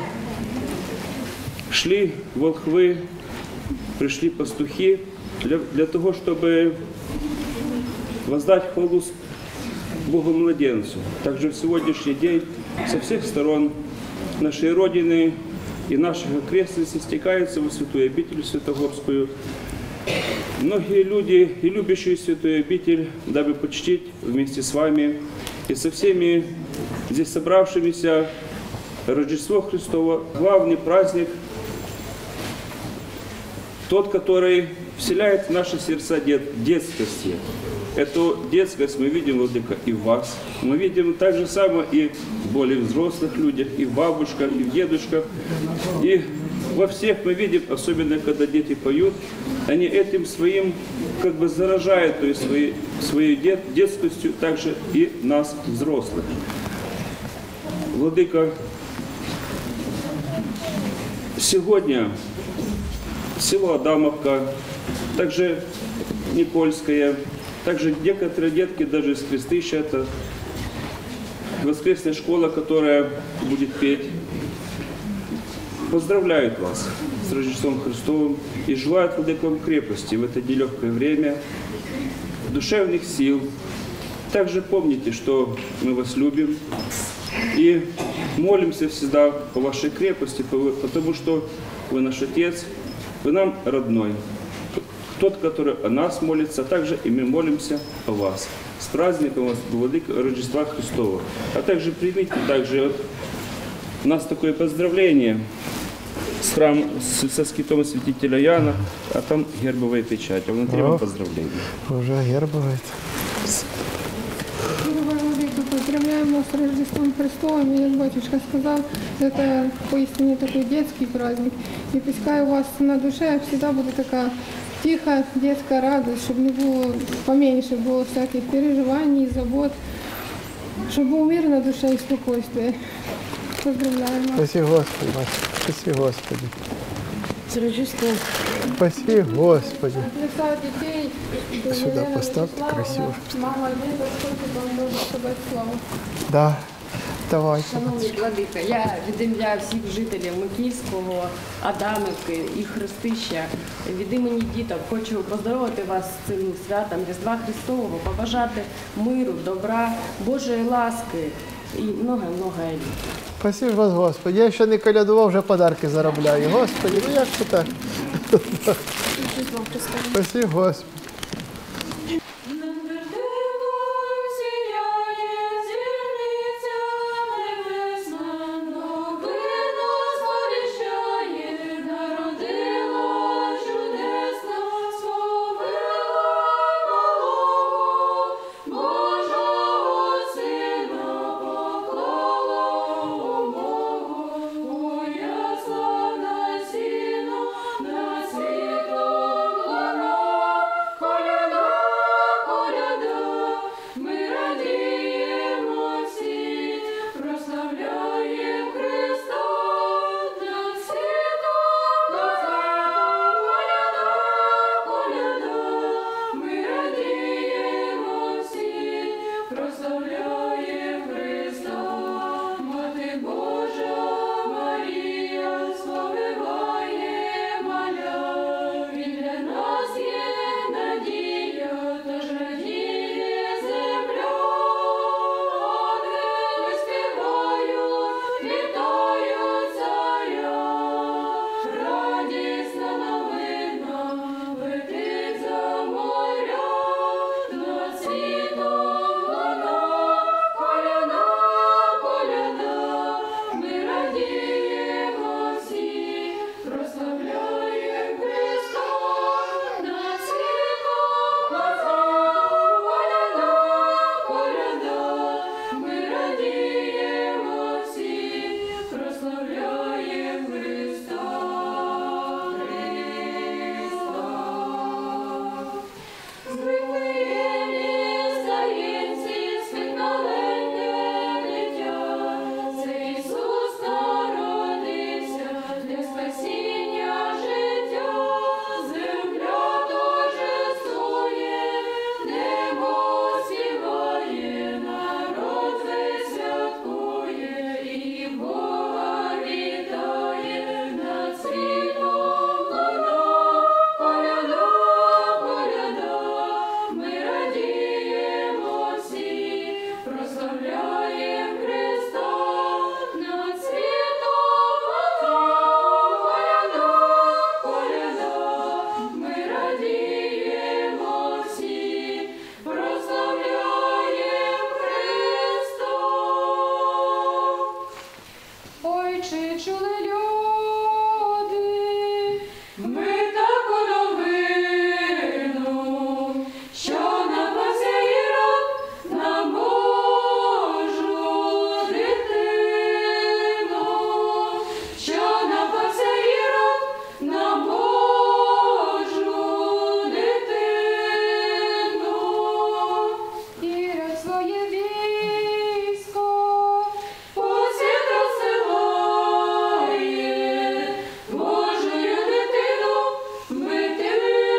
шли волхвы, пришли пастухи для того, чтобы воздать хвалу Богу-младенцу. Также в сегодняшний день со всех сторон нашей Родины и наших окрестностей стекаются во святую обитель Святогорскую. Многие люди, и любящие святую обитель, дабы почтить вместе с вами и со всеми здесь собравшимися Рождество Христово, главный праздник, тот, который вселяет в наши сердца детскости. Эту детскость мы видим, Владыка, и в вас. Мы видим так же самое и в более взрослых людях, и в бабушках, и в дедушках. И во всех мы видим, особенно когда дети поют, они этим своим как бы заражают, то есть своей детскостью также и нас, взрослых. Владыка, сегодня село Адамовка, также Никольское, также некоторые детки даже из Крестыща, это воскресная школа, которая будет петь, поздравляют вас с Рождеством Христовым и желают, Владыка, вам крепости в это нелегкое время, душевных сил. Также помните, что мы вас любим и молимся всегда по вашей крепости, потому что вы наш Отец, вы нам родной. Тот, который о нас молится, также и мы молимся о вас. С праздником вас, Владыка, Рождества Христова. А также примите также от нас такое поздравление со скитом святителя Яна, а там гербовая печать, а внутри вам поздравление. Уже гербовая. Дорогой Владыка, поздравляем вас с Рождеством Христовым. И, как батюшка сказал, это поистине такой детский праздник. И пускай у вас на душе всегда будет такая тихая детская радость, чтобы не было, поменьше было всяких переживаний, забот, чтобы был мир на душе и спокойствие. Поздравляем вас. Спаси Господи, Мать. Спаси Господи. С Рождеством. Спаси Господи. Лица детей. Сюда Елена поставьте Вячеславовна, красиво. Мама, деда, хочет вам тоже сказать славу. Да, давайте. Шановний Владика, я від ім'я всіх жителів Микільського, Адамівки і Хрестища, від імені діток хочу поздоровити вас з цим святом Різдва Христового, побажати миру, добра, Божої ласки і много-много літ. Спасибо вас, Господи. Я ще не колядував, вже подарки заробляю. Господи, ну як це так? Спасибо, Господи. Ой, чи чули люди, Ми таку новину, що напався Ірод на Божу дитину, що напався Ірод на Божу дитину. Ірод своє військо, По світу силає, Божою дитину вбити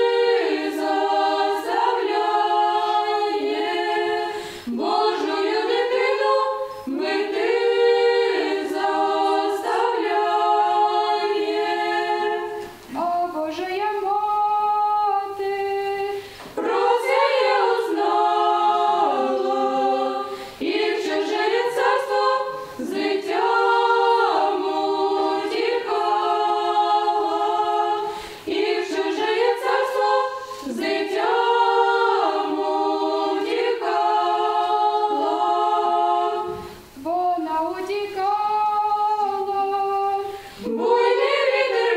заставляє, Божою дитину вбити заставляє. а Божая мати, Про це я узнала, і в чуже царство з дитям утікала, і в чуже царство з дитям утікала. вона утікала, Буйний вітер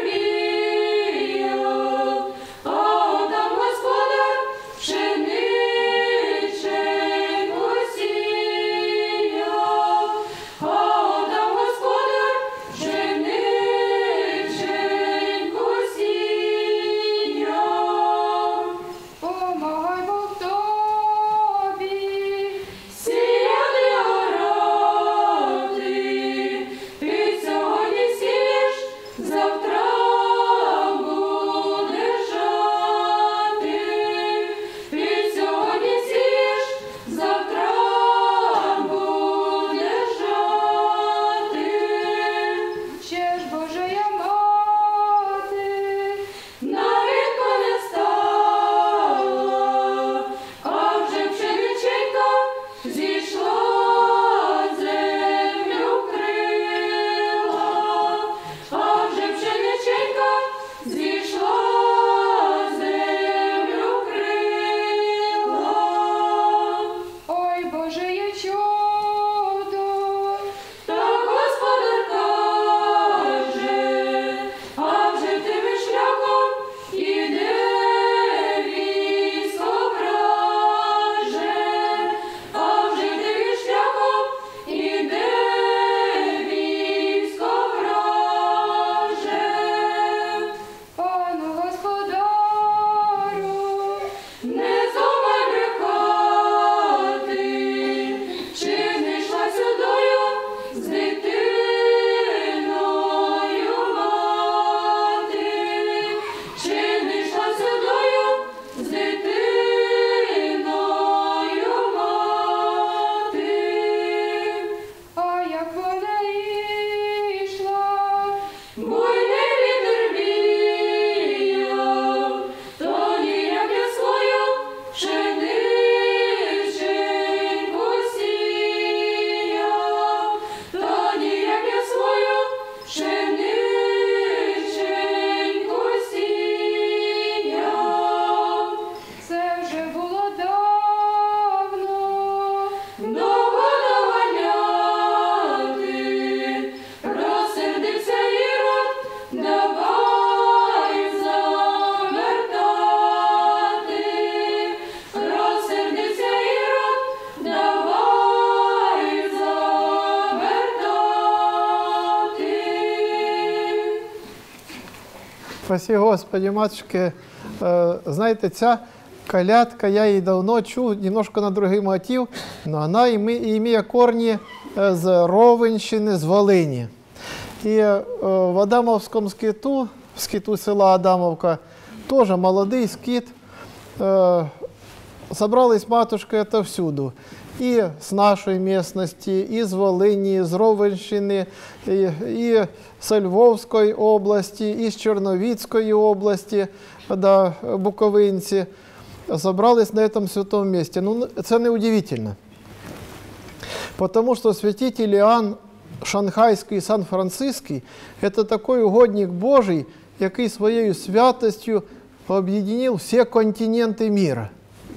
віяв, а отам Господар пшениченьку сіяв, а отам Господар пшениченьку сіяв. помагай Бог тобі, Сіяти орати, ти сьогодні сієш, завтра будеш жати. Ти сьогодні сієш, завтра будеш жати. ще ж Божая мати, Навіть не стала, а вже пшениченька зійшла, землю вкрила, а вже пшениченька зійшла, землю вкрила. ой, Божеє чудо, Та Господар каже, а вже тим шляхом іде військо враже, а вже тим шляхом іде військо враже. пану Господару, Не зумай брехати, чи не йшла сюдою з дитиною мати, чи не йшла сюдою з дитиною мати. а як вона йшла, Буйний вітер віяв, тоді як я свою пшениченьку сіяв, тоді як я свою пшениченьку сіяв. це вже було давно, Довго доганяти, розсердився Ірод, давай завертати. Розсердився Ірод, давай завертати. Спаси Господи, матушки. Знаєте, ця колядка, я її давно чув, немножко на другий мотив, але вона має корні з Ровенщини, з Волині. І в Адамовському скиту, в скиту села Адамовка, теж молодий скит, собрались матушки отовсюду. И с нашей местности, и с Волыни, и с Ровенщины, и с Львовской области, и с Черновицкой области, да, буковинці, собрались на этом святом месте. Ну, это не удивительно. Потому что святитель Иоанн Шанхайский и Сан-Франциский – это такой угодник Божий, який своєю святостю об'єднав всі континенти мира.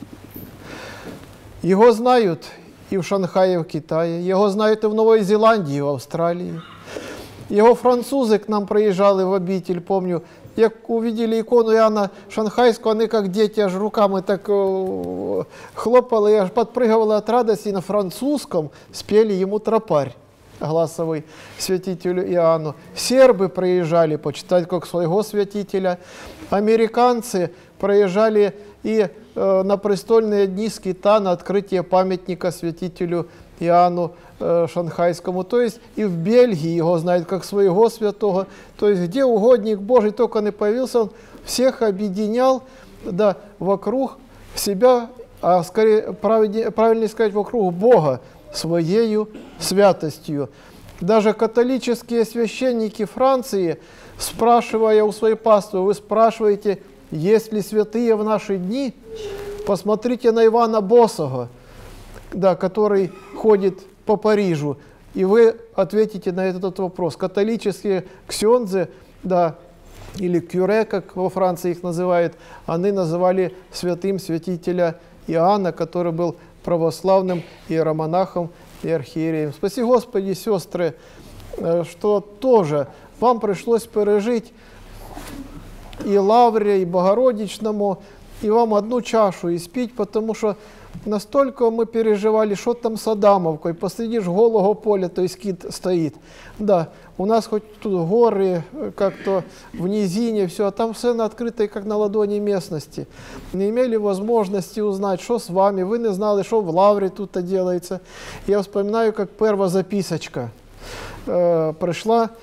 Його знають і в Шанхаї, в Китаї, його знають і в Новій Зеландії, і в Австралії. Його французи к нам приїжджали в обитель, помню. Як увидели икону Иоанна Шанхайского, они как дети аж руками так хлопали, аж подпрыгивали от радости, и на французском спели ему тропарь гласовый святителю Иоанну. Сербы приезжали почитать как своего святителя. Американцы приезжали и на престольные дни скита на открытие памятника святителю Иоанну Шанхайскому. То есть и в Бельгии его знают как своего святого. То есть где угодник Божий только не появился, он всех объединял, да, вокруг себя, а скорее правильнее сказать, вокруг Бога своею святостью. Даже католические священники Франции, спрашивая у своей паствы, вы спрашиваете, есть ли святые в наши дни? Посмотрите на Ивана Босого, да, который ходит по Парижу, и вы ответите на этот вопрос. Католические ксензы, да, или кюре, как во Франции их называют, они называли святым святителя Иоанна, который был православным иеромонахом и архиереем. Спаси Господи, сестры, что тоже вам пришлось пережить и Лавре, и Богородичному, и вам одну чашу испить, потому что настолько мы переживали, что там с Адамовкой, посредишь голого поля, то есть скит стоит. Да, у нас хоть тут горы, как-то в низине, все, а там все на открытой, как на ладони местности. Не имели возможности узнать, что с вами, вы не знали, что в Лавре тут делается. Я вспоминаю, как первая записочка пришла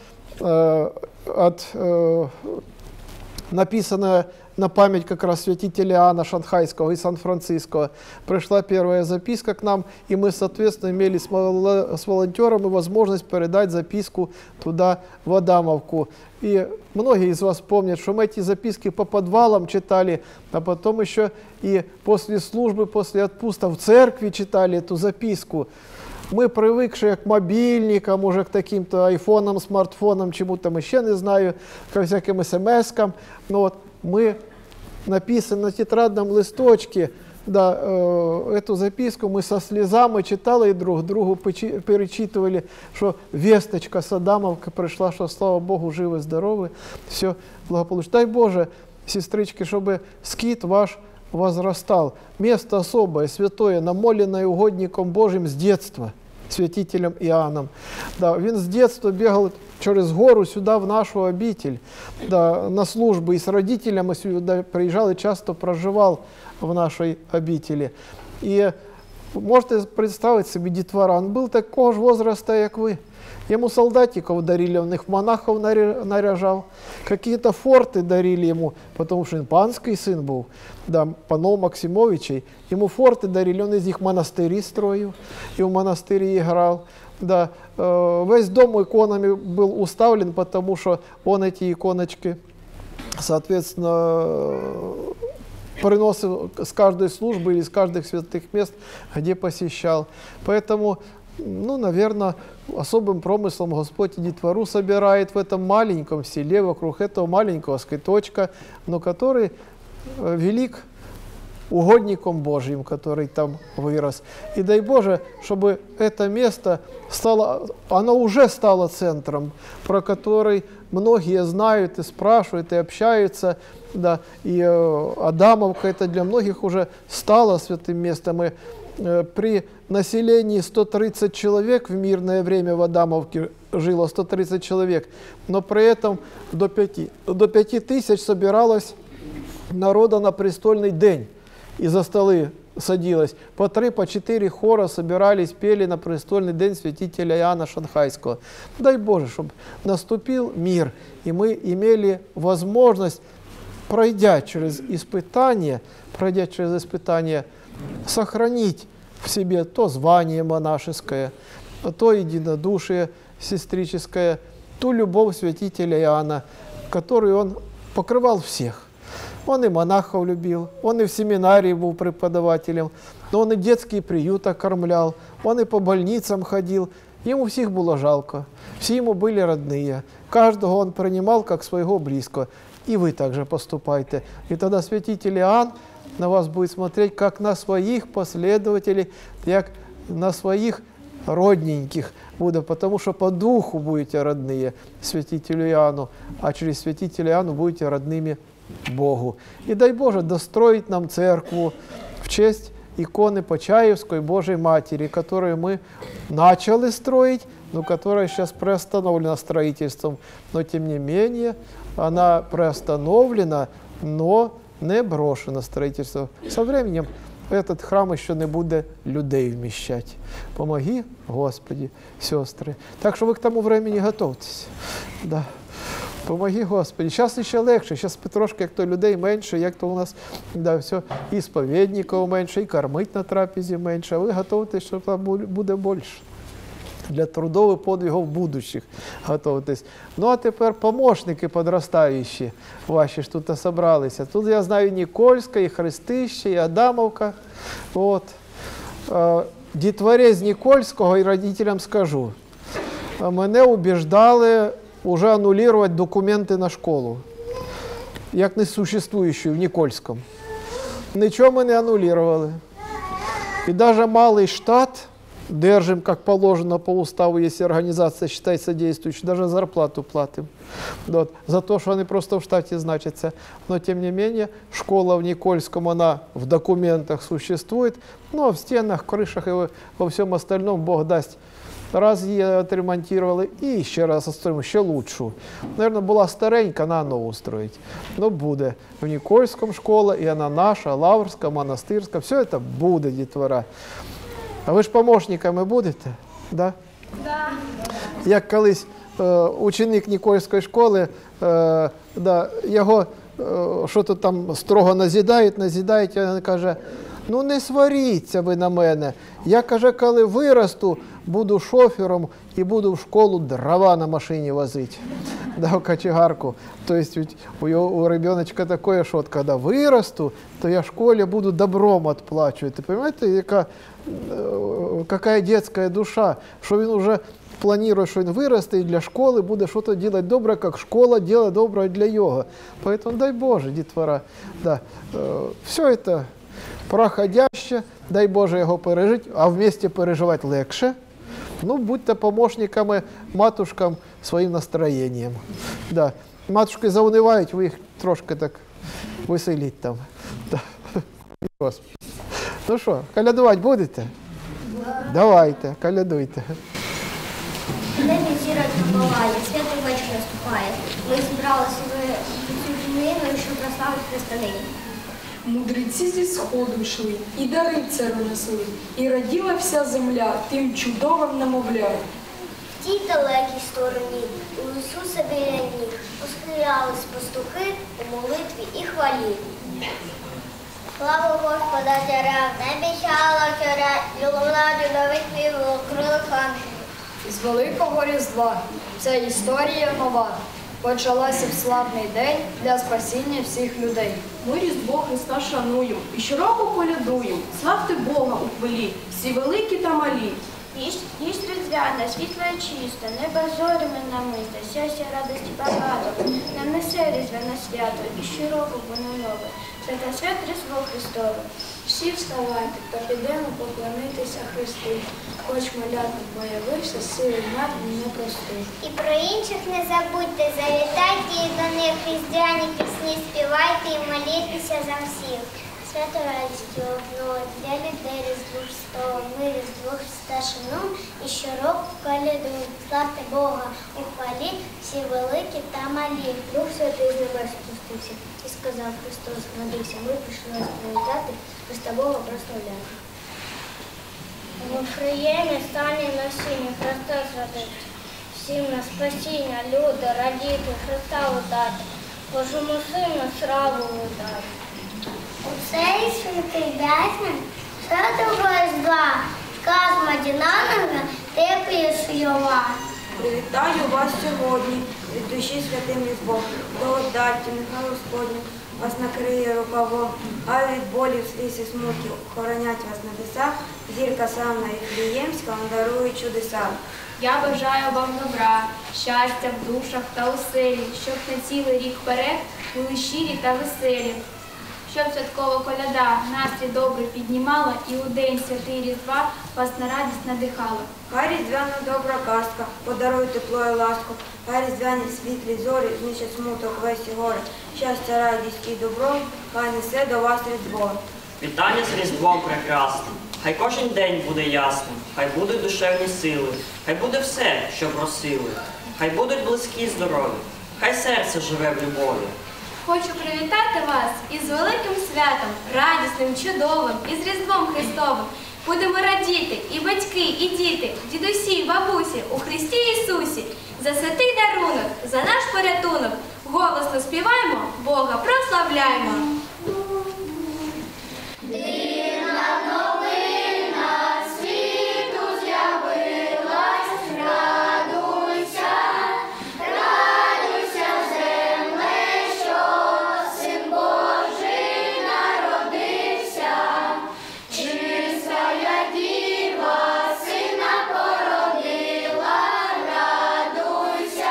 написанная на память как раз святителя Иоанна Шанхайского и Сан-Франциско. Пришла первая записка к нам, и мы, соответственно, имели с волонтерами возможность передать записку туда, в Адамовку. И многие из вас помнят, что мы эти записки по подвалам читали, а потом еще и после службы, после отпуска в церкви читали эту записку. Мы, привыкшие к мобильникам, уже к таким-то айфонам, смартфонам, чему-то еще не знаю, ко всяким смс-кам, но вот мы написали на тетрадном листочке, да, эту записку мы со слезами читали и друг другу перечитывали, что весточка с Адамовки пришла, что, слава Богу, живы, здоровы, все благополучно. Дай Боже, сестрички, чтобы скит ваш возрастал. Место особое, святое, намоленное угодником Божьим с детства, святителем Иоанном. Да, он с детства бегал через гору сюда, в нашу обитель, да, на службу, и с родителями сюда приезжал и часто проживал в нашей обители. И можете представить себе детвора, он был такого же возраста, как вы. Ему солдатиков дарили, он их монахов наряжал. Какие-то форты дарили ему, потому что он панский сын был, да, панов Максимовичей. Ему форты дарили, он из них монастыри строил и в монастыре играл. Да, весь дом иконами был уставлен, потому что он эти иконочки, соответственно, приносил с каждой службы или с каждых святых мест, где посещал. Поэтому, ну, наверное, особым промыслом Господь и детвору собирает в этом маленьком селе, вокруг этого маленького скиточка, но который велик угодником Божьим, который там вырос. И дай Боже, чтобы это место стало, оно уже стало центром, про который многие знают и спрашивают, и общаются. Да, и Адамовка это для многих уже стало святым местом. И при населении 130 человек в мирное время в Адамовке жило 130 человек, но при этом до 5000 собиралось народа на престольный день. И за столы садилось. По 3, по 4 хора собирались, пели на престольный день святителя Иоанна Шанхайского. Дай Боже, чтобы наступил мир, и мы имели возможность, пройдя через испытания, сохранить в себе то звание монашеское, то единодушие сестрическое, ту любовь святителя Иоанна, которую он покрывал всех. Он и монахов любил, он и в семинарии был преподавателем, но он и детский приют окормлял, он и по больницам ходил. Ему всех было жалко, все ему были родные, каждого он принимал как своего близкого. И вы также поступайте. И тогда святитель Иоанн на вас будет смотреть как на своих последователей, как на своих родненьких буде, потому что по духу будете родные святителю Иоанну, а через святителя Иоанну будете родными Богу. И дай Боже достроить нам церкву в честь иконы Почаевской Божьей Матери, которую мы начали строить, но которая сейчас приостановлена строительством. Но тем не менее, она приостановлена, но не брошена строительство. Со временем этот храм еще не буде людей вмещать. Помоги, Господи, сестры. Так что вы к тому времени готовьтесь. Да. Помоги, Господи. Зараз ще легше, зараз трошки, як то людей менше, як то у нас, да, все, і сповідників менше, і кормить на трапезі менше, а ви готуєтесь, що там буде більше. Для трудов і подвигів будущих готуєтесь. Ну, а тепер помощники подростаючі ваші ж тут зібралися. Тут, я знаю, Нікольська, і Хрестище, і Адамовка. От. Дітворі з Нікольського і родителям скажу. Мене убіждали уже аннулировать документы на школу, як несуществующую в Нікольському. Нічого ми не аннулировали. І навіть малий штат держим, как положено по уставу, если организация считается действующей, даже зарплату платим. Вот. За то, что они просто в штате значатся. Но, тем не менее, школа в Никольском, она в документах существует, но в стенах, крышах и во всем остальном Бог даст. Раз її отремонтировали і ще раз отстроїмо, ще лучшу. Наверное, була старенька, на нову строїть. Но буде. В Нікольському школа, і вона наша, Лаврська, Монастирська, все це буде, дітвора. А ви ж помощниками будете? Да? Да. Як колись ученик Нікольської школи, да, його що-то там строго назідають, і він каже, ну не сваріться ви на мене. Я, каже, коли виросту, буду шофером і буду в школу дрова на машині возити. Да, в кочегарку. То есть у ребеночка такое, что вот, когда вырасту, то я в школе буду добром отплачивать. Ты понимаете, какая детская душа, что он уже планирует, что он вырастет и для школы будет что-то делать доброе, как школа делает доброе для йога. Поэтому дай Боже, дітвора, да, все это проходяще, дай Боже його пережити, а вместе переживати легше. Ну, будьте помощниками матушкам своїм настроєнням. Да. Матушки заунивають, ви їх трошки так веселіть там. Да. Ну що, колядувати будете? Давайте, колядуйте. День зірочка палає, святий вечір наступає. Ми зібралися в цю днину, щоб прославити Христа нині. Мудреці зі сходу йшли, і дари царю несли, і раділа вся земля тим чудовим немовлям. В тій далекій стороні у Ісуса біля ніг посхилялись пастухи у молитві і хвалі. Слава Господа царя, в небі сяяла зоря, і луна чудових співало крилих ангелів. З Великого Різдва ця історія нова. Почалася в славний день для спасіння всіх людей. Ми Різдво Христа шануємо і щороку колядуємо. Славте Бога у хвилі, всі великі та малі. Ніч різдвяна, світло і чисто, небо зорями намисто, щастя, радості багато, нам несе різдвяне свято, і щороку воно нове, свята свят Різдво Христове. Всі вставайте, та підемо поклонитися Христу, хоч малятник появився, сили надмір непростий. І про інших не забудьте, завітайте і до них різдвяні пісні, співайте і молітеся за всіх. Свято радістю обновить для людей Різдво Христове, ми Різдво Христа шануємо і щороку колядуємо. Славте Бога у хвалі, всі великі та малі. Дух Святий з небес спустився і сказав, Христос народився, ми прийшли вас привітати, Христа Бога прославляти. У Вифлеємі стане на сіні, Христос родився. Всім на спасіння, люди, радіти, Христа удати, Божому Сину славу удати. У цей святий день святого Різдва сказма Дінанова теплі слова. Привітаю вас сьогодні від душі святим Різдвом. Благодаттю, нехай Господня вас накриє рукавом, а від болів, сліз і смутів хоронять вас небеса, зірка славна і Вифлеємська вам дарує чудеса. Я бажаю вам добра, щастя в душах та оселі, щоб на цілий рік вперед були щирі та веселі. щоб святкова коляда настрій добре піднімала і у день святий Різдва вас на радість надихала. Хай різдвяна добра казка подарує тепло і ласку, хай різдвяні світлі зорі знищать смуток весь і горе. Щастя, радість і добро, хай несе до вас Різдво. Вітання з Різдвом прекрасним. Хай кожен день буде ясним, хай будуть душевні сили, хай буде все, що просили, хай будуть близькі здорові, хай серце живе в любові. Хочу привітати вас із великим святом, радісним, чудовим, із Різдвом Христовим. Будемо радіти і батьки, і діти, дідусі, і бабусі у Христі Ісусі. За святий дарунок, за наш порятунок. Голосно співаємо, Бога прославляємо. Дивна новина світу з'явилась, радуйся, радуйся, земле, що Син Божий народився. Чистая діва сина породила, радуйся,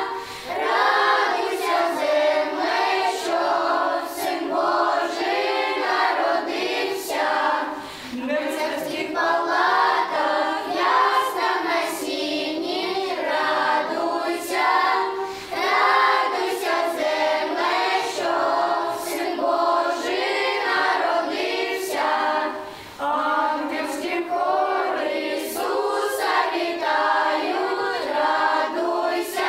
радуйся, земле, що Син Божий народився. В царських палатах ясна на сіні, радуйся, радуйся, земле, що Син Божий народився. Ангельські хори Ісуса вітають, радуйся,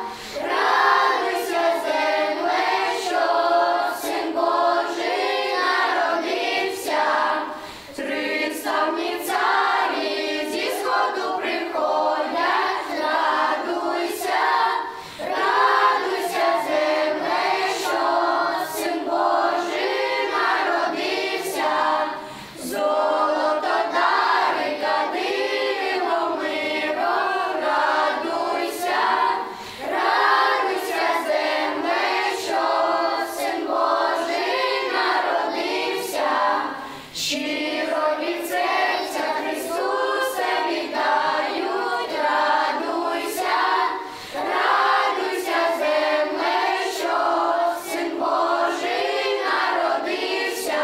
радуйся, земле, що Син Божий народився. Три славні царі зі сходу приходять, радуйся, радуйся, земле, що Син Божий народився. Золото, дари, кадило, миро, радуйся, радуйся, земле, що Син Божий народився. Щиро від серця Христусе вітають, радуйся, радуйся, земле, що Син Божий народився.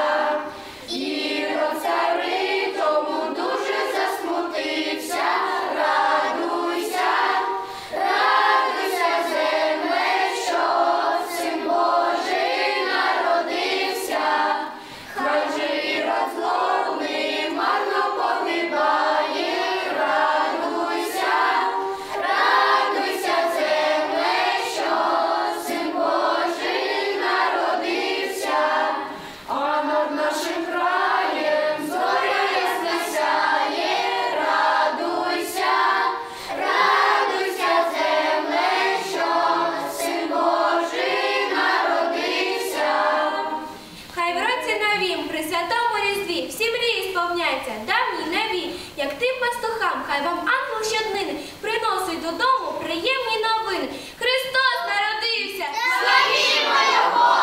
Ірод царий тому дуже засмутився, радуйся, радуйся, земле, що Син Божий народився. Хай же Ірод злобний марно погибає, радуйся, радуйся, земле, що Син Божий народився. А над нашим краєм зоря ясна сяє, радуйся, радуйся, земле, що Син Божий народився. Хай в році новім, при святому Різдві, всі мрії сповняться, давні, нові, як тим пастухам, хай вам ангел щоднини приносить додому приємні новини. Христос народився! Славімо Його!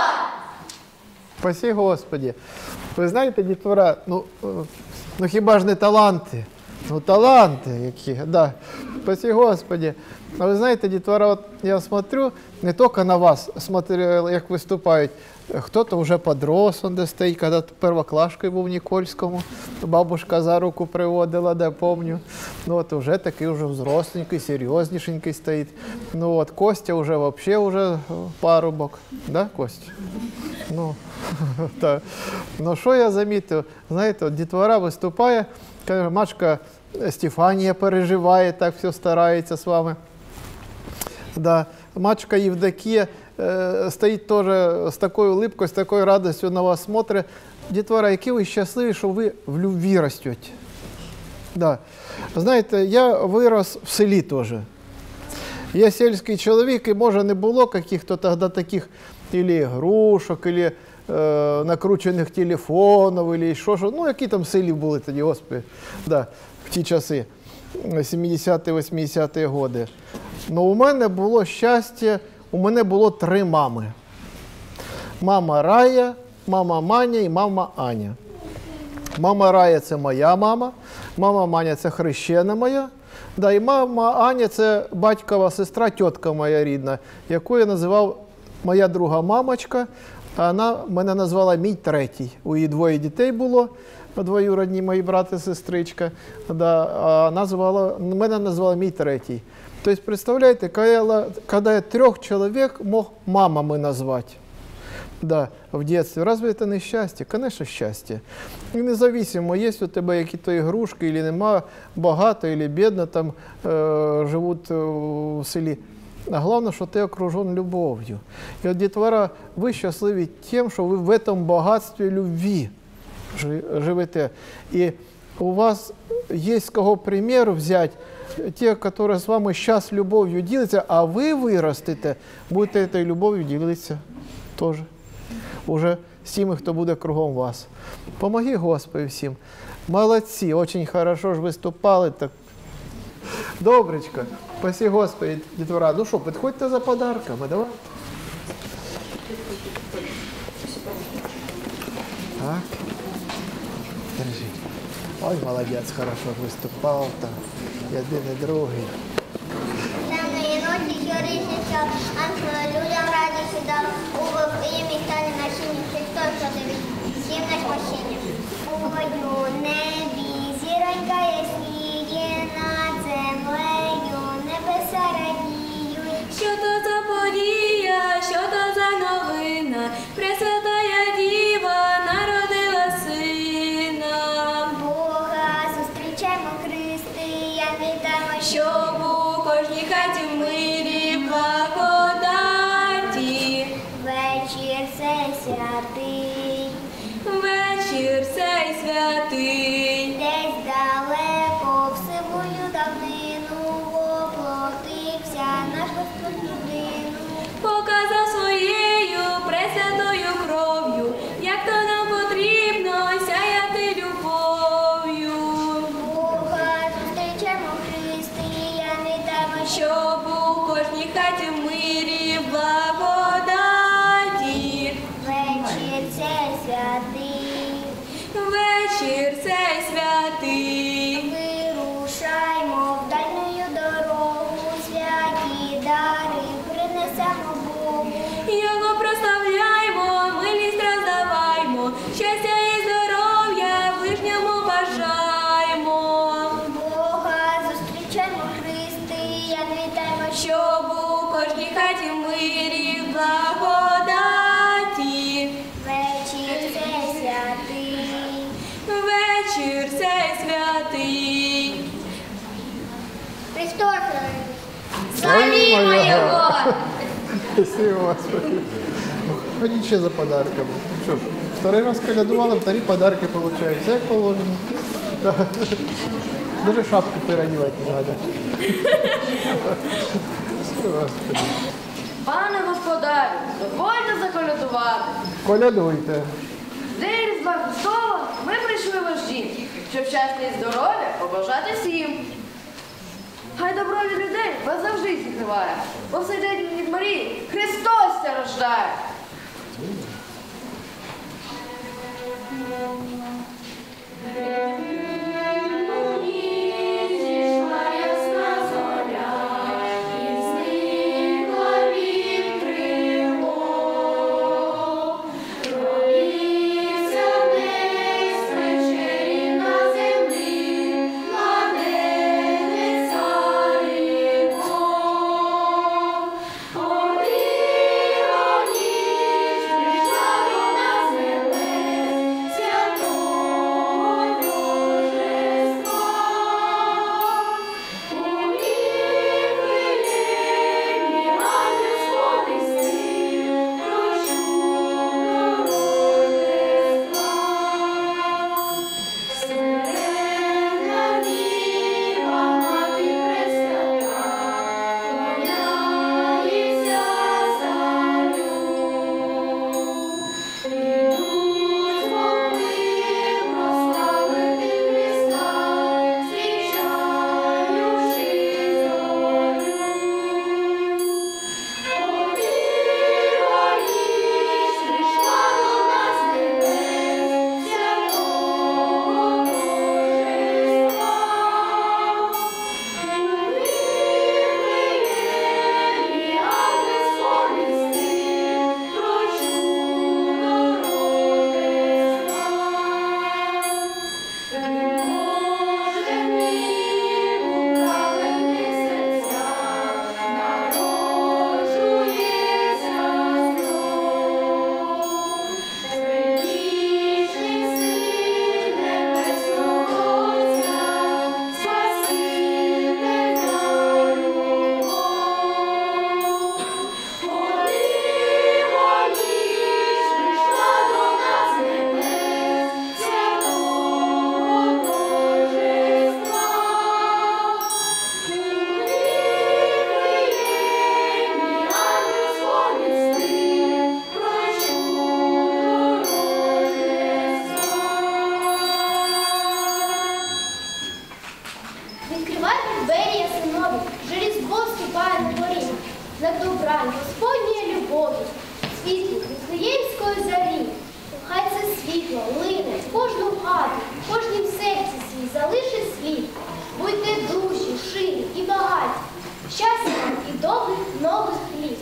Спаси Господи. Ви знаєте, дітвора, ну хіба ж не таланти? Ну таланти які, да. Спаси Господи. А ви знаєте, дітвора, от я смотрю, не тільки на вас, смотрю, як виступають, хто-то вже подрос, он де стоїть, коли первоклашкою був в Нікольському, бабушка за руку приводила, де помню. Ну от вже такий вже взросленький, серйознішенький стоїть. Ну от Костя вже взагалі парубок, да, Костя? Ну, так. Ну, що я замітив? Знаєте, от дітвора виступає, каже, Машка Стефанія переживає, так все старається з вами. Да. Мачка Євдокія стоїть теж з такою улыбкою, з такою радістю на вас смотрить. Дітвора, які ви щасливі, що ви в любві ростете. Да. Знаєте, я вирос в селі теж. Я сільський чоловік, і може не було каких-то тоді таких или ігрушок, или накручених телефонів, или що. Ну, які там селі були тоді, господи, да, в ті часи, 70-ті, 80-ті роки. Ну, у мене було щастя, у мене було 3 мами. Мама Рая, мама Маня і мама Аня. Мама Рая – це моя мама, мама Маня – це хрещена моя, да, і мама Аня – це батькова сестра, тітка моя рідна, яку я називав моя друга мамочка. А вона мене назвала мій третій. У її двоє дітей було, двоюродні мої брат і сестричка. Да, а мене назвала мій третій. Тобто, представляєте, когда я 3 человек мог мамами назвать. Да, в детстве. Разве это не счастье? Конечно, счастье. І независимо, є у тебе які-то ігрушки, или нема, багато, или бідно там живуть в селі. А головне, що ти окружен любов'ю. І от, дітвора, ви щасливі тим, що ви в цьому багатстві любві живете. І у вас є з кого примір взяти, те, которые с вами сейчас любовью делятся, а вы вырастете, будете этой любовью делиться тоже. Уже з тими, хто буде кругом вас. Помоги, Господи, всім. Молодці, очень хорошо ж виступали. Так. Добречко. Спаси, Господи, дітвора. Ну що, підходьте за подарками, давай. Так. Держи. Ой, молодець, хорошо виступав там. І один, і другий. Темної ночі, що різниця, людям радість дав, убив їм і стали нашими Христос, що дивить всім на спасіння. У небі зіронька ясніє, над землею небеса радіють. Що то за подія, що то за новина, Пресвятая Діва народила сина. Бога зустрічаємо християн, вітаємо, Щоб у кожній хаті в мирі благодаті. вечір цей святий, Вечір цей святий, десь далеко в сивую давнину воплотився наш Господь людину. показав своєю пресвятою кров'ю, як то нам потрібно сяяти любов'ю. Бога зустрічаємо християн, вітаємо, Щоб у кожній хаті в мирі благодаті. вечір цей святий, Вечір цей святий, вирушаймо в дальню дорогу, святі дари принесемо Богу. Його прославляймо, милість роздаваймо, щастя і здоров'я ближньому бажаймо. Бога зустрічаємо християн, вітаємо, Щоб у кожній хаті в мирі благодаті. вечір цей святий. Вечір цей святий. Христос, Славімо Його! Спасибо, Господи. Ну, ходіть ще за подарками. Що ж, второй раз колядували, вторі подарки получають. Все як положено. Да. Даже шапку переодевать не надо. Господи. Пане господарю, дозвольте заколядувати. Колядуйте. Для Різдва Христова ми прийшли ваш дім, щоб щастя і здоров'я побажати всім. Хай добро від людей вас завжди зігріває, бо в цей день від Марії Христос ся рождає. Святого сяє Господньої любові, світлі Вифлеємської зарі. Хай це світло лине в кожну хату, в кожнім серці свій залишить слід. Будьте дружі, ширі і багаті, щастя вам і довгих нових літ.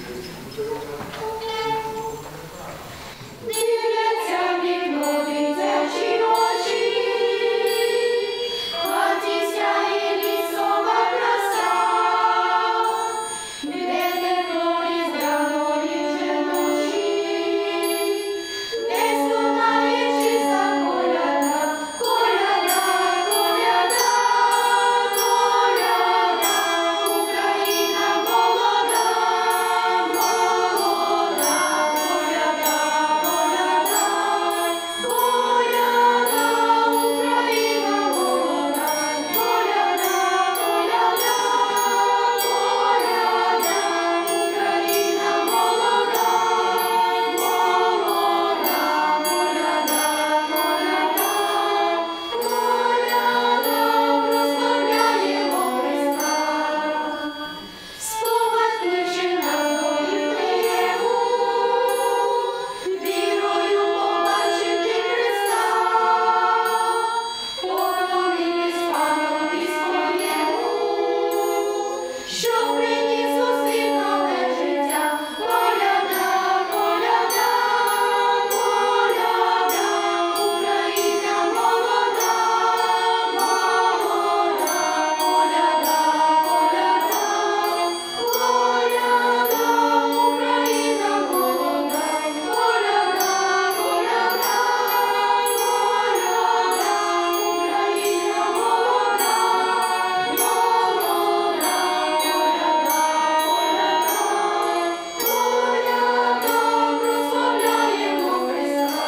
Дивляться вікно дитячі очі, хаті сяє лісова краса, де тепло різдвяної вже ночі, десь лунає чиста коляда, коляда, коляда, коляда, Україна молода, молода, коляда, коляда, коляда, Україна молода, коляда, коляда, коляда, Україна молода, молода, прославляємо Христа. Спогад кличе нас до Вифлеєму, вірою побачити Христа, поклонитись Панові своєму, що приніс у світ нове життя. Коляда, коляда, коляда, Україна молода, молода, коляда, коляда, коляда, Україна молода, коляда, коляда, Україна молода, прославляємо Христа.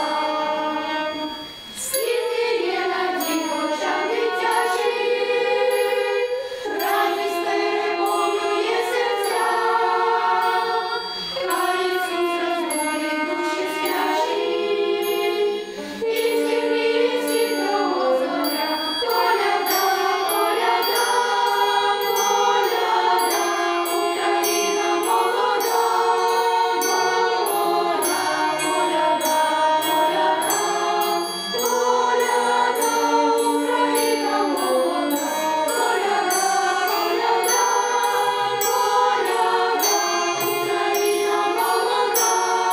Скільки є надій в очах дитячих, радість переповнює серця, хай Ісус розбудить душі сплячі, і зігріє світлого зоря. Коляда, коляда, коляда, Україна молода, молода, коляда, коляда, коляда, Україна молода, коляда, коляда, коляда, Україна молода,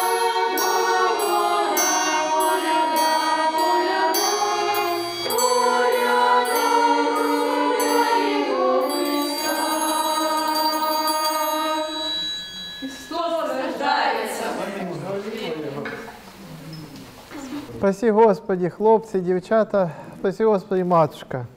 Спаси, Господи, хлопці, дівчата, спаси, Господи, матушка,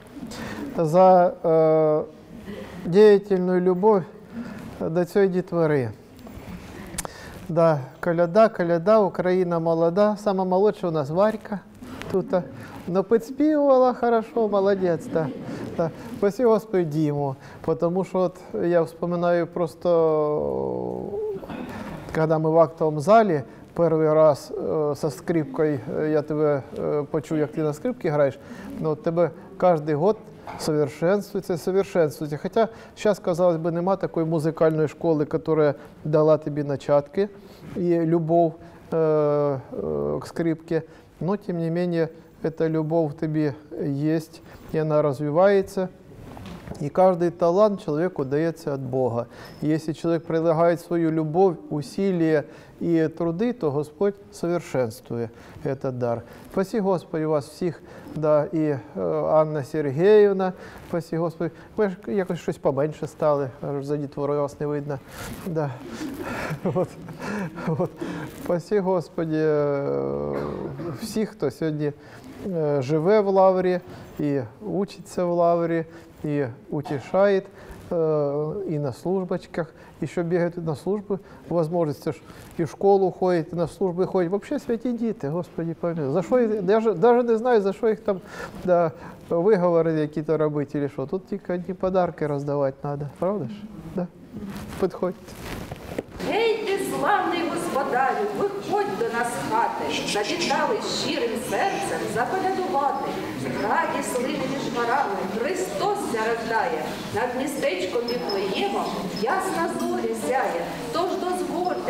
за деятельную любовь до цієї дітвори. Да, коляда, коляда, Україна молода, сама молодша у нас Варька тут, но підспівувала хорошо, молодець, да. Да. Спаси, Господи, Диму, потому что вот я вспоминаю просто, когда мы в актовом зале, перший раз со скрипкою, я тебе почув, як ти на скрипці граєш, но тебе кожен год совершенствуется, совершенствуется. Хотя сейчас, казалось бы, нема такой музыкальной школы, которая дала тебе начатки и любовь к скрипке, но тем не менее эта любовь в тебе есть, и она развивается. И каждый талант человеку дается от Бога. И если человек прилагает свою любовь, усилия и труды, то Господь совершенствует этот дар. Спаси, Господи, вас всіх, да, і Анна Сергіївна, спаси, Господи. Ви ж якось щось поменше стали, аж за дітворою вас не видно. Да. От. Спаси, Господи, всіх, хто сьогодні живе в лаврі і учиться в лаврі, и утешает, и на службочках, еще бегают на службы, возможность и в школу ходить, и на службы ходить. Вообще святі діти, Господи, помилуй. За що їх, даже не знаю, за що їх там, да, виговори якісь робити, или що. Тут тільки одні подарки роздавати треба, правда ж? Да. Підходьте. Гей ти, славний господарю, виходь до нас з хати, завітали щирим серцем заколядувати. Раді слини між горами Христос ся рождає, над містечком Вифлеємом ясна зоря сяє. Тож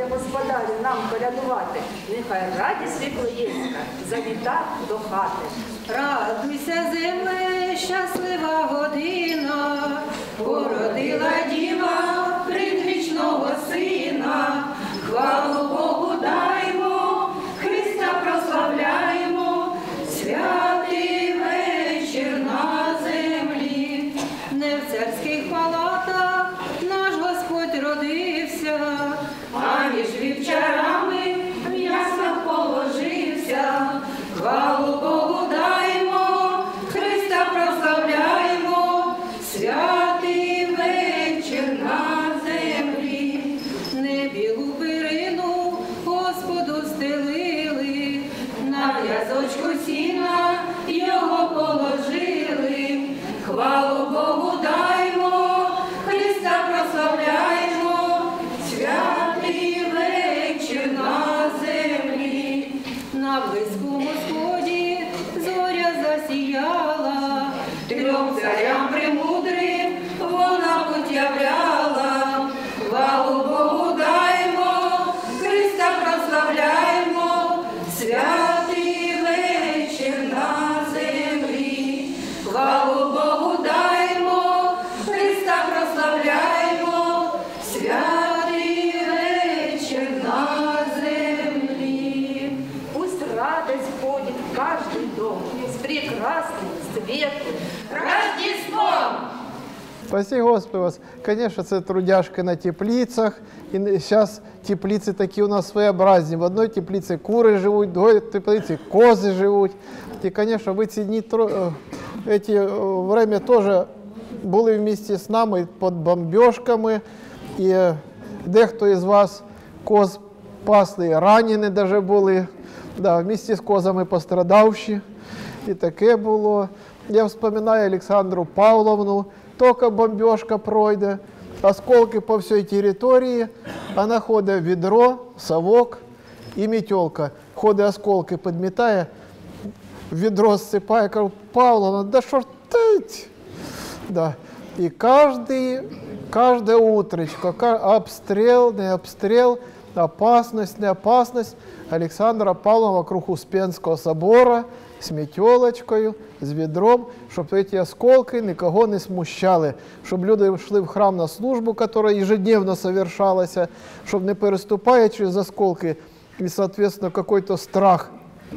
господарю нам колядувати, нехай радість Віфлеємська завіта до хати. Радуйся, земле, щаслива година, породила діва предвічного сина. Хвалу Богу даймо, Христа прославляємо, святий вечір на землі. Не в царських палатах наш Господь родився, а між вівчарами в яслах положився. Хвалу Богу даймо, Христа прославляємо, святий вечір на землі. Не білу перину Господу стелили, на в'язочку сіна його положили. Хвалу Богу даймо, Христа прославляємо, святий вечір на землі. На близькому сході зоря засіяла, трьом царям премудрим вона путь являла. Хвалу Богу даймо, Христа прославляємо, святий вечір на землі. Хвалу Богу даймо, Христа прославляємо, святий вечір на землі. Пусть радость входит в каждый дом с прекрасным, светлым Рождеством! Спаси Господи вас. Конечно, це трудяшки на теплицах. І зараз теплиці такі у нас своєобразні. В одній теплиці кури живуть, в другій теплиці кози живуть. І, звісно, ви ці дні, ці время теж були вместе з нами під бомбежками. І дехто із вас коз пасли, ранені навіть були. Да, вместе з козами пострадавші. І таке було. Я вспоминаю Олександру Павловну. Только бомбежка пройде, осколки по всій території, вона ходить в відро, совок і метелка. Ходить осколки, підмітає, в відро зсипає, кажу, Павловна, да що ж ти? Да. І кожне утречко, обстріл, не обстріл, опасность, не опасность. Олександра Павловна вокруг Успенського собора з метелочкою, з відром, щоб ці осколки нікого не смущали, щоб люди йшли в храм на службу, яка ежедневно совершалася, щоб не переступая через осколки і, соответственно, какой-то страх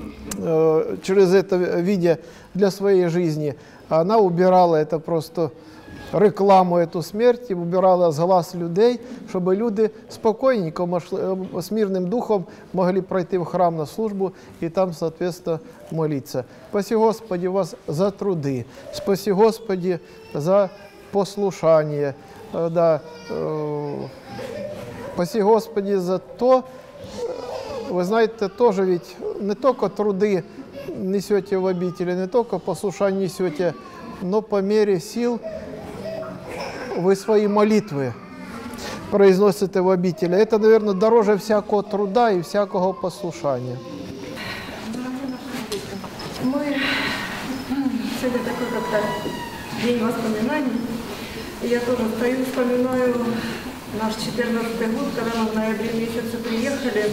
через это видя для своей жизни, она убирала это просто рекламу эту смерті, убирала з глаз людей, щоб люди спокійненько, з мирним духом могли пройти в храм на службу і там, соответственно, молитися. Спаси Господи вас за труди, спаси Господи за послушание, да, спаси Господи за то, вы знаете, тоже ведь не только труды несете в обители, не только послушание несете, но по мере сил вы свои молитвы произносите в обители. Это, наверное, дороже всякого труда и всякого послушания. Мы сегодня такой как-то день воспоминаний. И я тоже стою, вспоминаю наш 14-й год, когда мы в ноябре месяце приехали.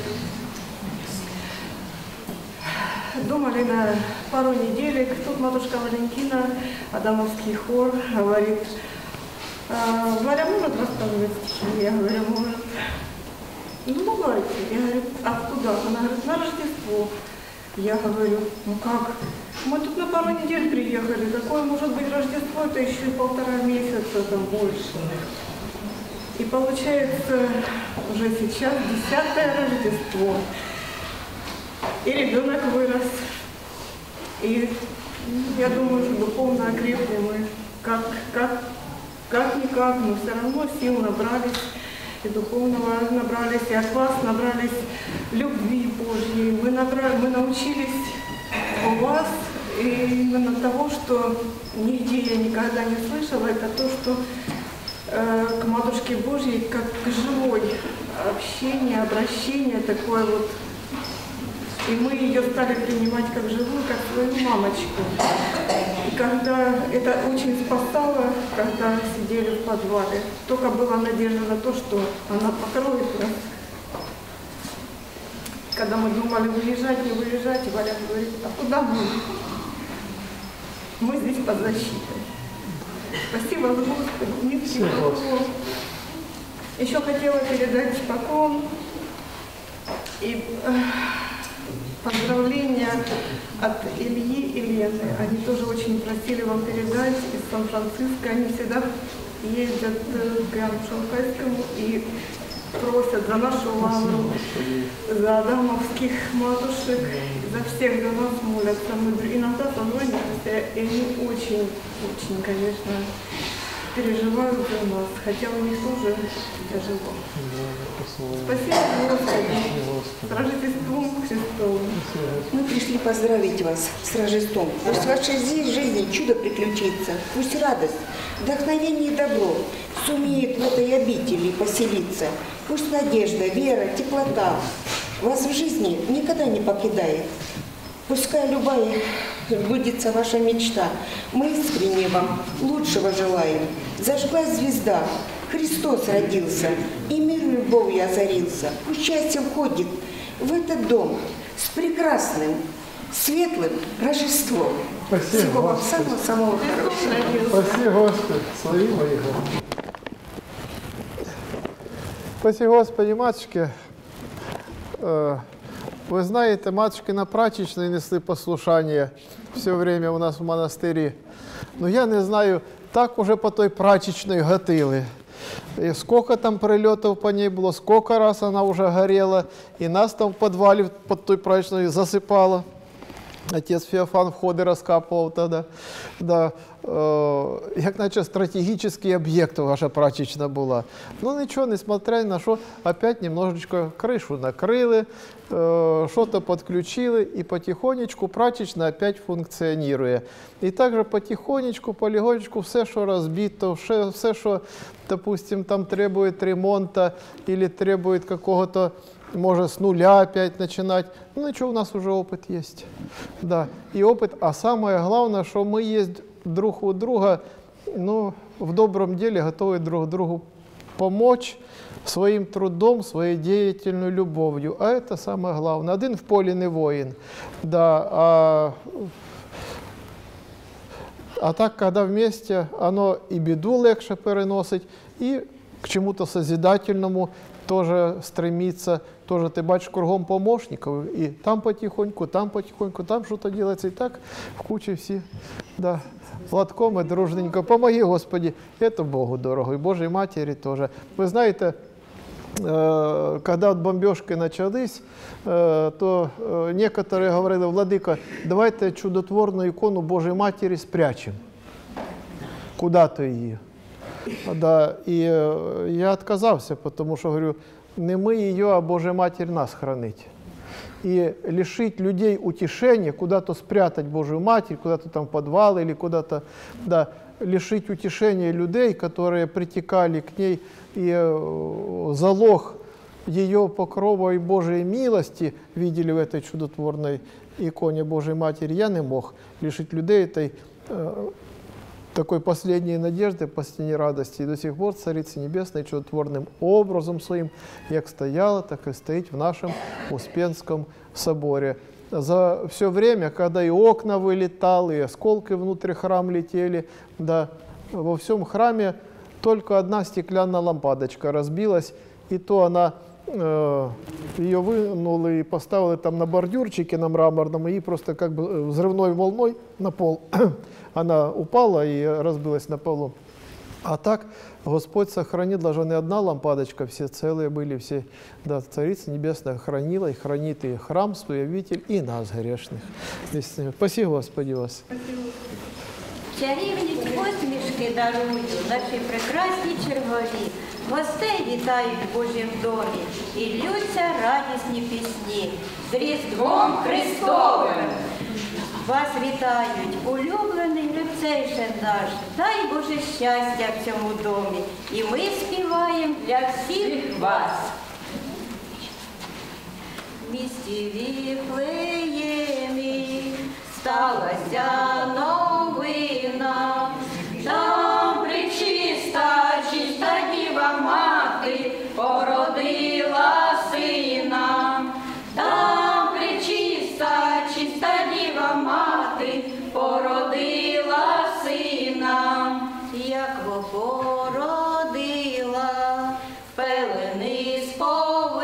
Думали на пару неделек. Тут матушка Валентина, Адамовский хор, говорит, Валя может рассказывать стихи? Я говорю, может. Ну, давайте. Я говорю, а куда? Она говорит, на Рождество. Я говорю, ну как? Мы тут на пару недель приехали. Какое может быть Рождество? Это еще и 1,5 месяца, там больше. И получается уже сейчас 10-е Рождество. И ребенок вырос. И я думаю, что духовно окрепли мы. Как-никак, но все равно сил набрались, и духовного набрались, и от вас набрались любви Божьей. Мы научились у вас, и именно того, что нигде я никогда не слышала, это то, что к Матушке Божьей, как к живой общение, обращение такое вот. И мы ее стали принимать как живую, как свою мамочку. И когда это очень спасало, когда сидели в подвале, только была надежда на то, что она покроет нас когда мы думали, выезжать, не выезжать, Валя говорит, а куда мы? Мы здесь под защитой. Спасибо, Господи, низкий поклон. Еще хотела передать поклон и поздравления от Ильи и Лены. Они тоже очень просили вам передать из Сан-Франциско. Они всегда ездят к Иоанну Шанхайскому и просят за нашу лавру, за адамовских матушек, за всех за нас молятся. Мы иногда созваниваемся, и они очень, конечно, переживают за нас, хотя у них тоже тяжело. Спасибо, Господи, с Рождеством Христовым. Мы пришли поздравить вас с Рождеством. Пусть в вашей жизни чудо приключится, пусть радость, вдохновение и добро сумеет в этой обители поселиться. Пусть надежда, вера, теплота вас в жизни никогда не покидает. Пускай любая сбудется ваша мечта. Мы искренне вам лучшего желаем. Зажглась звезда, Христос родился, и мир любовью озарился. Пусть счастье входит в этот дом с прекрасным, светлым Рождеством. Спасибо, всего вам Господи. самого хорошего. Спасибо, Господи, слави моего. Спасибо, Господи, матушки. Вы знаете, матушки на прачечной несли послушание все время у нас в монастирі. Ну я не знаю, так уже по той прачечной гатили. И сколько там прилетов по ней было, сколько раз она уже горела, и нас там в подвале под той прачечной засыпало. Отец Феофан входи розкапував тоді. Да. Як наче стратегічний об'єкт ваша прачечна була. Ну нічого, несмотря на що, опять немножечко кришу накрили, что-то подключили, и потихонечку прачечна опять функционирует. И также потихонечку, полегонечку, все, что разбито, все, что, допустим, там требует ремонта или требует какого-то, может, с нуля опять начинать. Ну, ничего, у нас уже опыт есть. Да, и опыт. А самое главное, что мы есть друг у друга, ну, в добром деле готовы друг другу помочь своим трудом, своей деятельной любовью. А это самое главное. Один в поле не воин. Да, а так, когда вместе, оно и беду легче переносить, и к чему-то созидательному тоже стремиться. Тоже ты бачишь кругом помощников, и там потихоньку, там что-то делается, и так в куче все, да, лотком и дружненько. Помоги, Господи, это Богу дорого, и Божьей Матери тоже. Вы знаете, когда бомбежки начались, то некоторые говорили: владыка, давайте чудотворную икону Божьей Матери спрячем куда-то ее. Да, и я отказался, потому что говорю, не мы ее, а Божья Матерь нас хранить. И лишить людей утешения, куда-то спрятать Божью Матерь, куда-то там в подвал или куда-то, да, лишить утешения людей, которые притекали к ней, и залог ее покрова и Божьей милости видели в этой чудотворной иконе Божьей Матери. Я не мог лишить людей этой такой последней надежды, последней радости. И до сих пор Царица Небесная чудотворным образом своим, як стояла, так и стоит в нашем Успенском соборе. За все время, когда и окна вылетали, и осколки внутрь храма летели, да, во всем храме только одна стеклянная лампадочка разбилась, и то она ее вынули и поставили там на бордюрчике на мраморном, и просто как бы взрывной волной на пол она упала и разбилась на полу. А так Господь сохранил, даже не одна лампадочка, все целые были, все. Да, Царица Небесная хранила и хранит и храм свой, обитель, и нас, грешных. Спасибо, Господи, вас. Чарівні посмішки дарую наші прекрасні чергові. Гостей вітають в Божім домі і ллються радісні пісні. З Різдвом Христовим! Вас вітають, улюблений Грицейше наш, дай Боже щастя в цьому домі. І ми співаємо для всіх вас. В місті Віфлеємі сталася новина, там пречиста, чиста Діва Мати породила сина.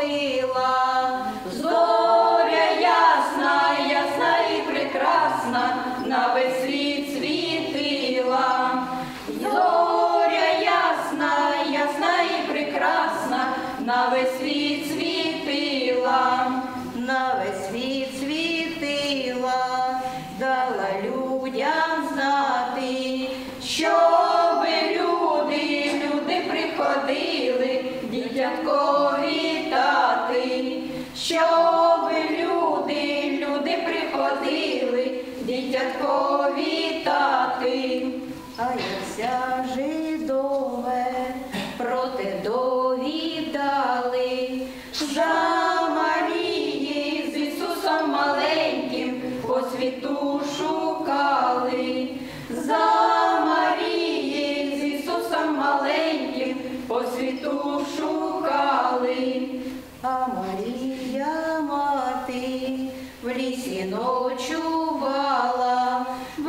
полила, зоря ясна, ясна і прекрасна, на весь світ світила. Зоря ясна, ясна і прекрасна, на весь світ світила, на весь світ світила, дала людям знати, щоби люди приходили, дитятко вітати, щоби люди приходили, дитятко вітати. А якся жидове проте довідали, жа Марії з Ісусом маленьким по світу шукали, за Марії з Ісусом маленьким по світу шукали. А Марія мати в лісі ночувала, в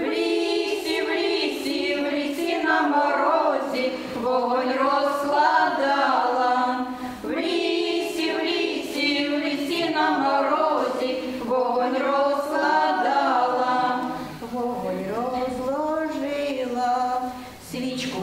лісі на морозі вогонь розкладала, в лісі на морозі вогонь розкладала, вогонь розложила, свічку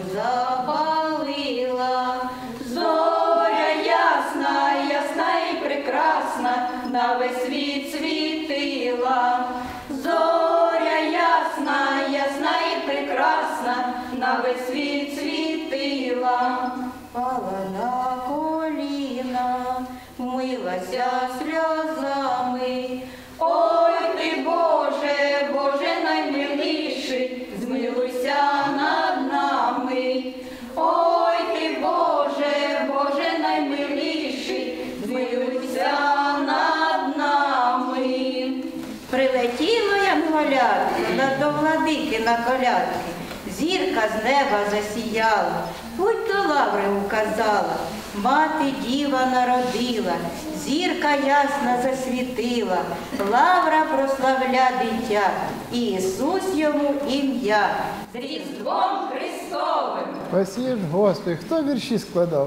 запалила, зоря ясна, ясна і прекрасна, на весь світ світила, зоря ясна, ясна і прекрасна, на весь світ світила. Пала на коліна, вмилася сльозами, ой ти, Боже, Боже наймиліший, змилуйся над нами. Ой ти, Боже, Боже наймиліший, змилуйся над нами. Прилетіло янголятко до владики на колядки, зірка з неба засіяла, путь до лаври указала, мати діва народила, зірка ясна засвітила, лавра прославля дитя, і Ісус йому ім'я. З Різдвом Христовим! Спасибо, Господи. Хто вірші складав?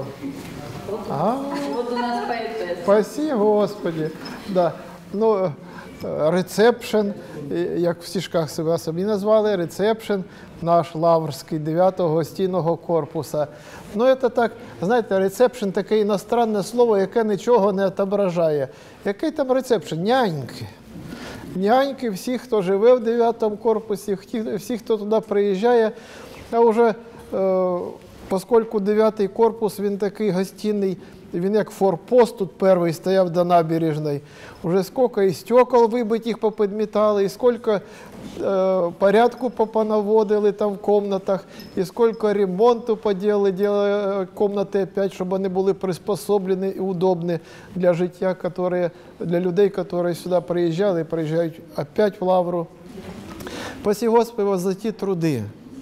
От у нас поетес. Спасибо, Господи. Да. Ну, рецепшн, як в стишках себе собі назвали, рецепшн наш лаврський 9-го гостинного корпуса. Ну, це так, знаєте, рецепшн – таке іностранне слово, яке нічого не відображає. Який там рецепшн? Няньки. Няньки, всі, хто живе в 9-му корпусі, всі, хто туди приїжджає, а вже, оскільки 9-й корпус, він такий гостинний, він як форпост тут перший стояв до набережної. Уже скільки і стекол вибитих попідмітали, і скільки порядку понаводили там в кімнатах, і скільки ремонту поділили кімнати опять, щоб вони були приспособлені і удобні для життя, для людей, які сюди приїжджали і приїжджають опять в Лавру. Спасибо, Господи, за ті труди.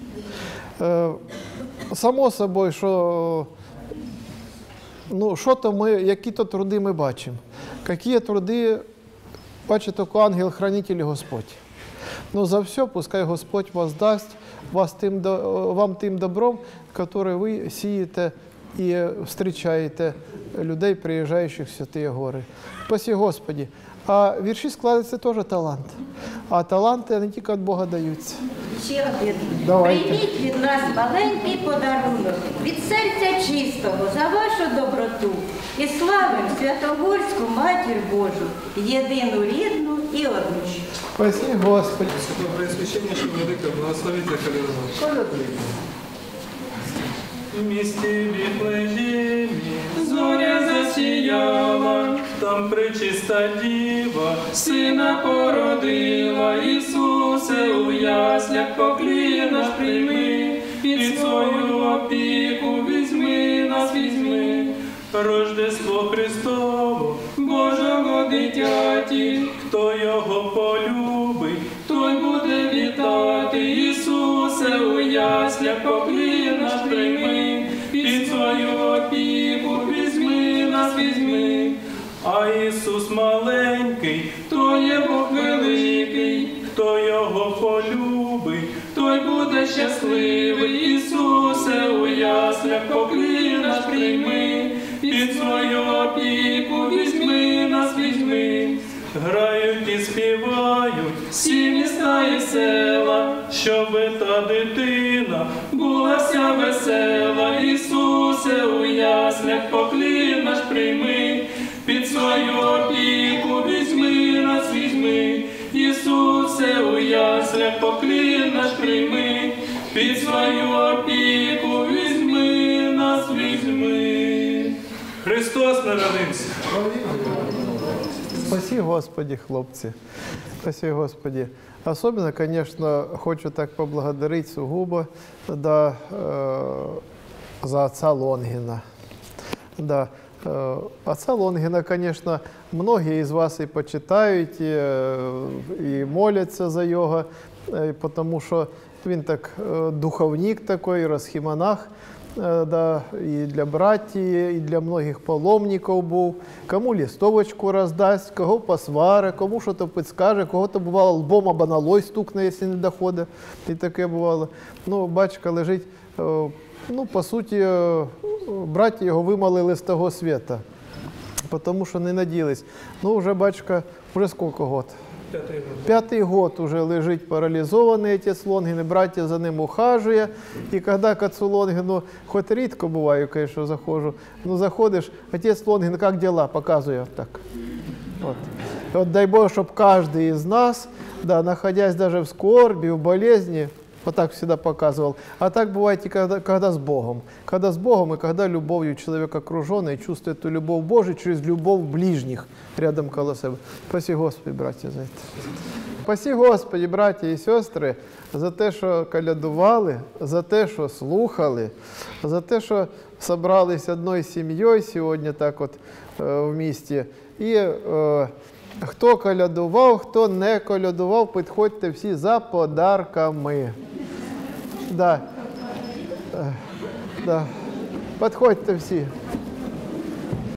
Само собою, що які-то труди ми бачимо. Які труди бачить тільки ангел-хранитель Господь. Но за все пускай Господь воздасть вам тим добром, який ви сієте і зустрічаєте людей, приїжджаючих в Святі Гори. Спасибо, Господи. А вірші складаються теж талант. А таланти не тільки від Бога даються. Ще один. Давайте. Прийміть від нас маленький подарунок від серця чистого за вашу доброту. І славим Святогорську Матір Божу, єдину рідну і одну. Спасибо, Господи. Преосвященнейший Владыка, благословите колядовать. В місті Віфлеємі зоря засіяла, там пречиста діва сина породила. Ісусе, у яслях поклін наш прийми, під свою опіку візьми нас, візьми. Рождество Христово, Божого дитяті, хто його полюбить, той буде вітати. Ісусе, у яслях поклін наш прийми, під свою опіку візьми нас, візьми. А Ісус маленький, то є Бог великий, хто його полюбить, той буде щасливий. Ісусе, у яслях поклін наш прийми, під під свою опіку візьми нас, візьми. Грають і співають всі міста і села, щоби та дитина була вся весела. Ісусе, у яслях поклін наш прийми, під свою опіку візьми нас, візьми. Ісусе, у яслях поклін наш прийми, під свою опіку візьми нас, візьми. Христос народився. Спаси, Господи, хлопцы. Спаси, Господи. Особенно, конечно, хочу так поблагодарить сугубо да, за отца Лонгина. Да, отца Лонгина, конечно, многие из вас и почитают, и моляться за його, потому что він так духовник такой, розхімонах. Да, і для братії, і для многих паломників був. Кому листовочку роздасть, кого посвари, кому щось підскаже, кого-то бувало лбом або налой стукне, якщо не доходить. І таке бувало. Ну, батько лежить, ну, по суті, браті його вимолили з того світа, тому що не надіялись. Ну, вже батько, вже скільки год? Пятый год уже лежит парализованный отец Лонгин, и братья за ним ухаживают. И когда к отцу Лонгину, хоть редко бываю, конечно, захожу, но заходишь, отец Лонгин, как дела? Показываю так. Вот. Вот дай Бог, чтобы каждый из нас, да, находясь даже в скорби, в болезни, вот так всегда показывал. А так бывает и когда с Богом. Когда с Богом и когда любовью человек окружен и чувствует эту любовь Божию через любовь ближних рядом около себя. Спаси Господи, братья, за это. Спаси Господи, братья и сестры, за те, що колядували, за те, що слухали, за те, що собрались одною сім'єю сьогодні так от в місті. І хто колядував, хто не колядував, підходьте всі за подарками. Да. Да. Підходьте всі.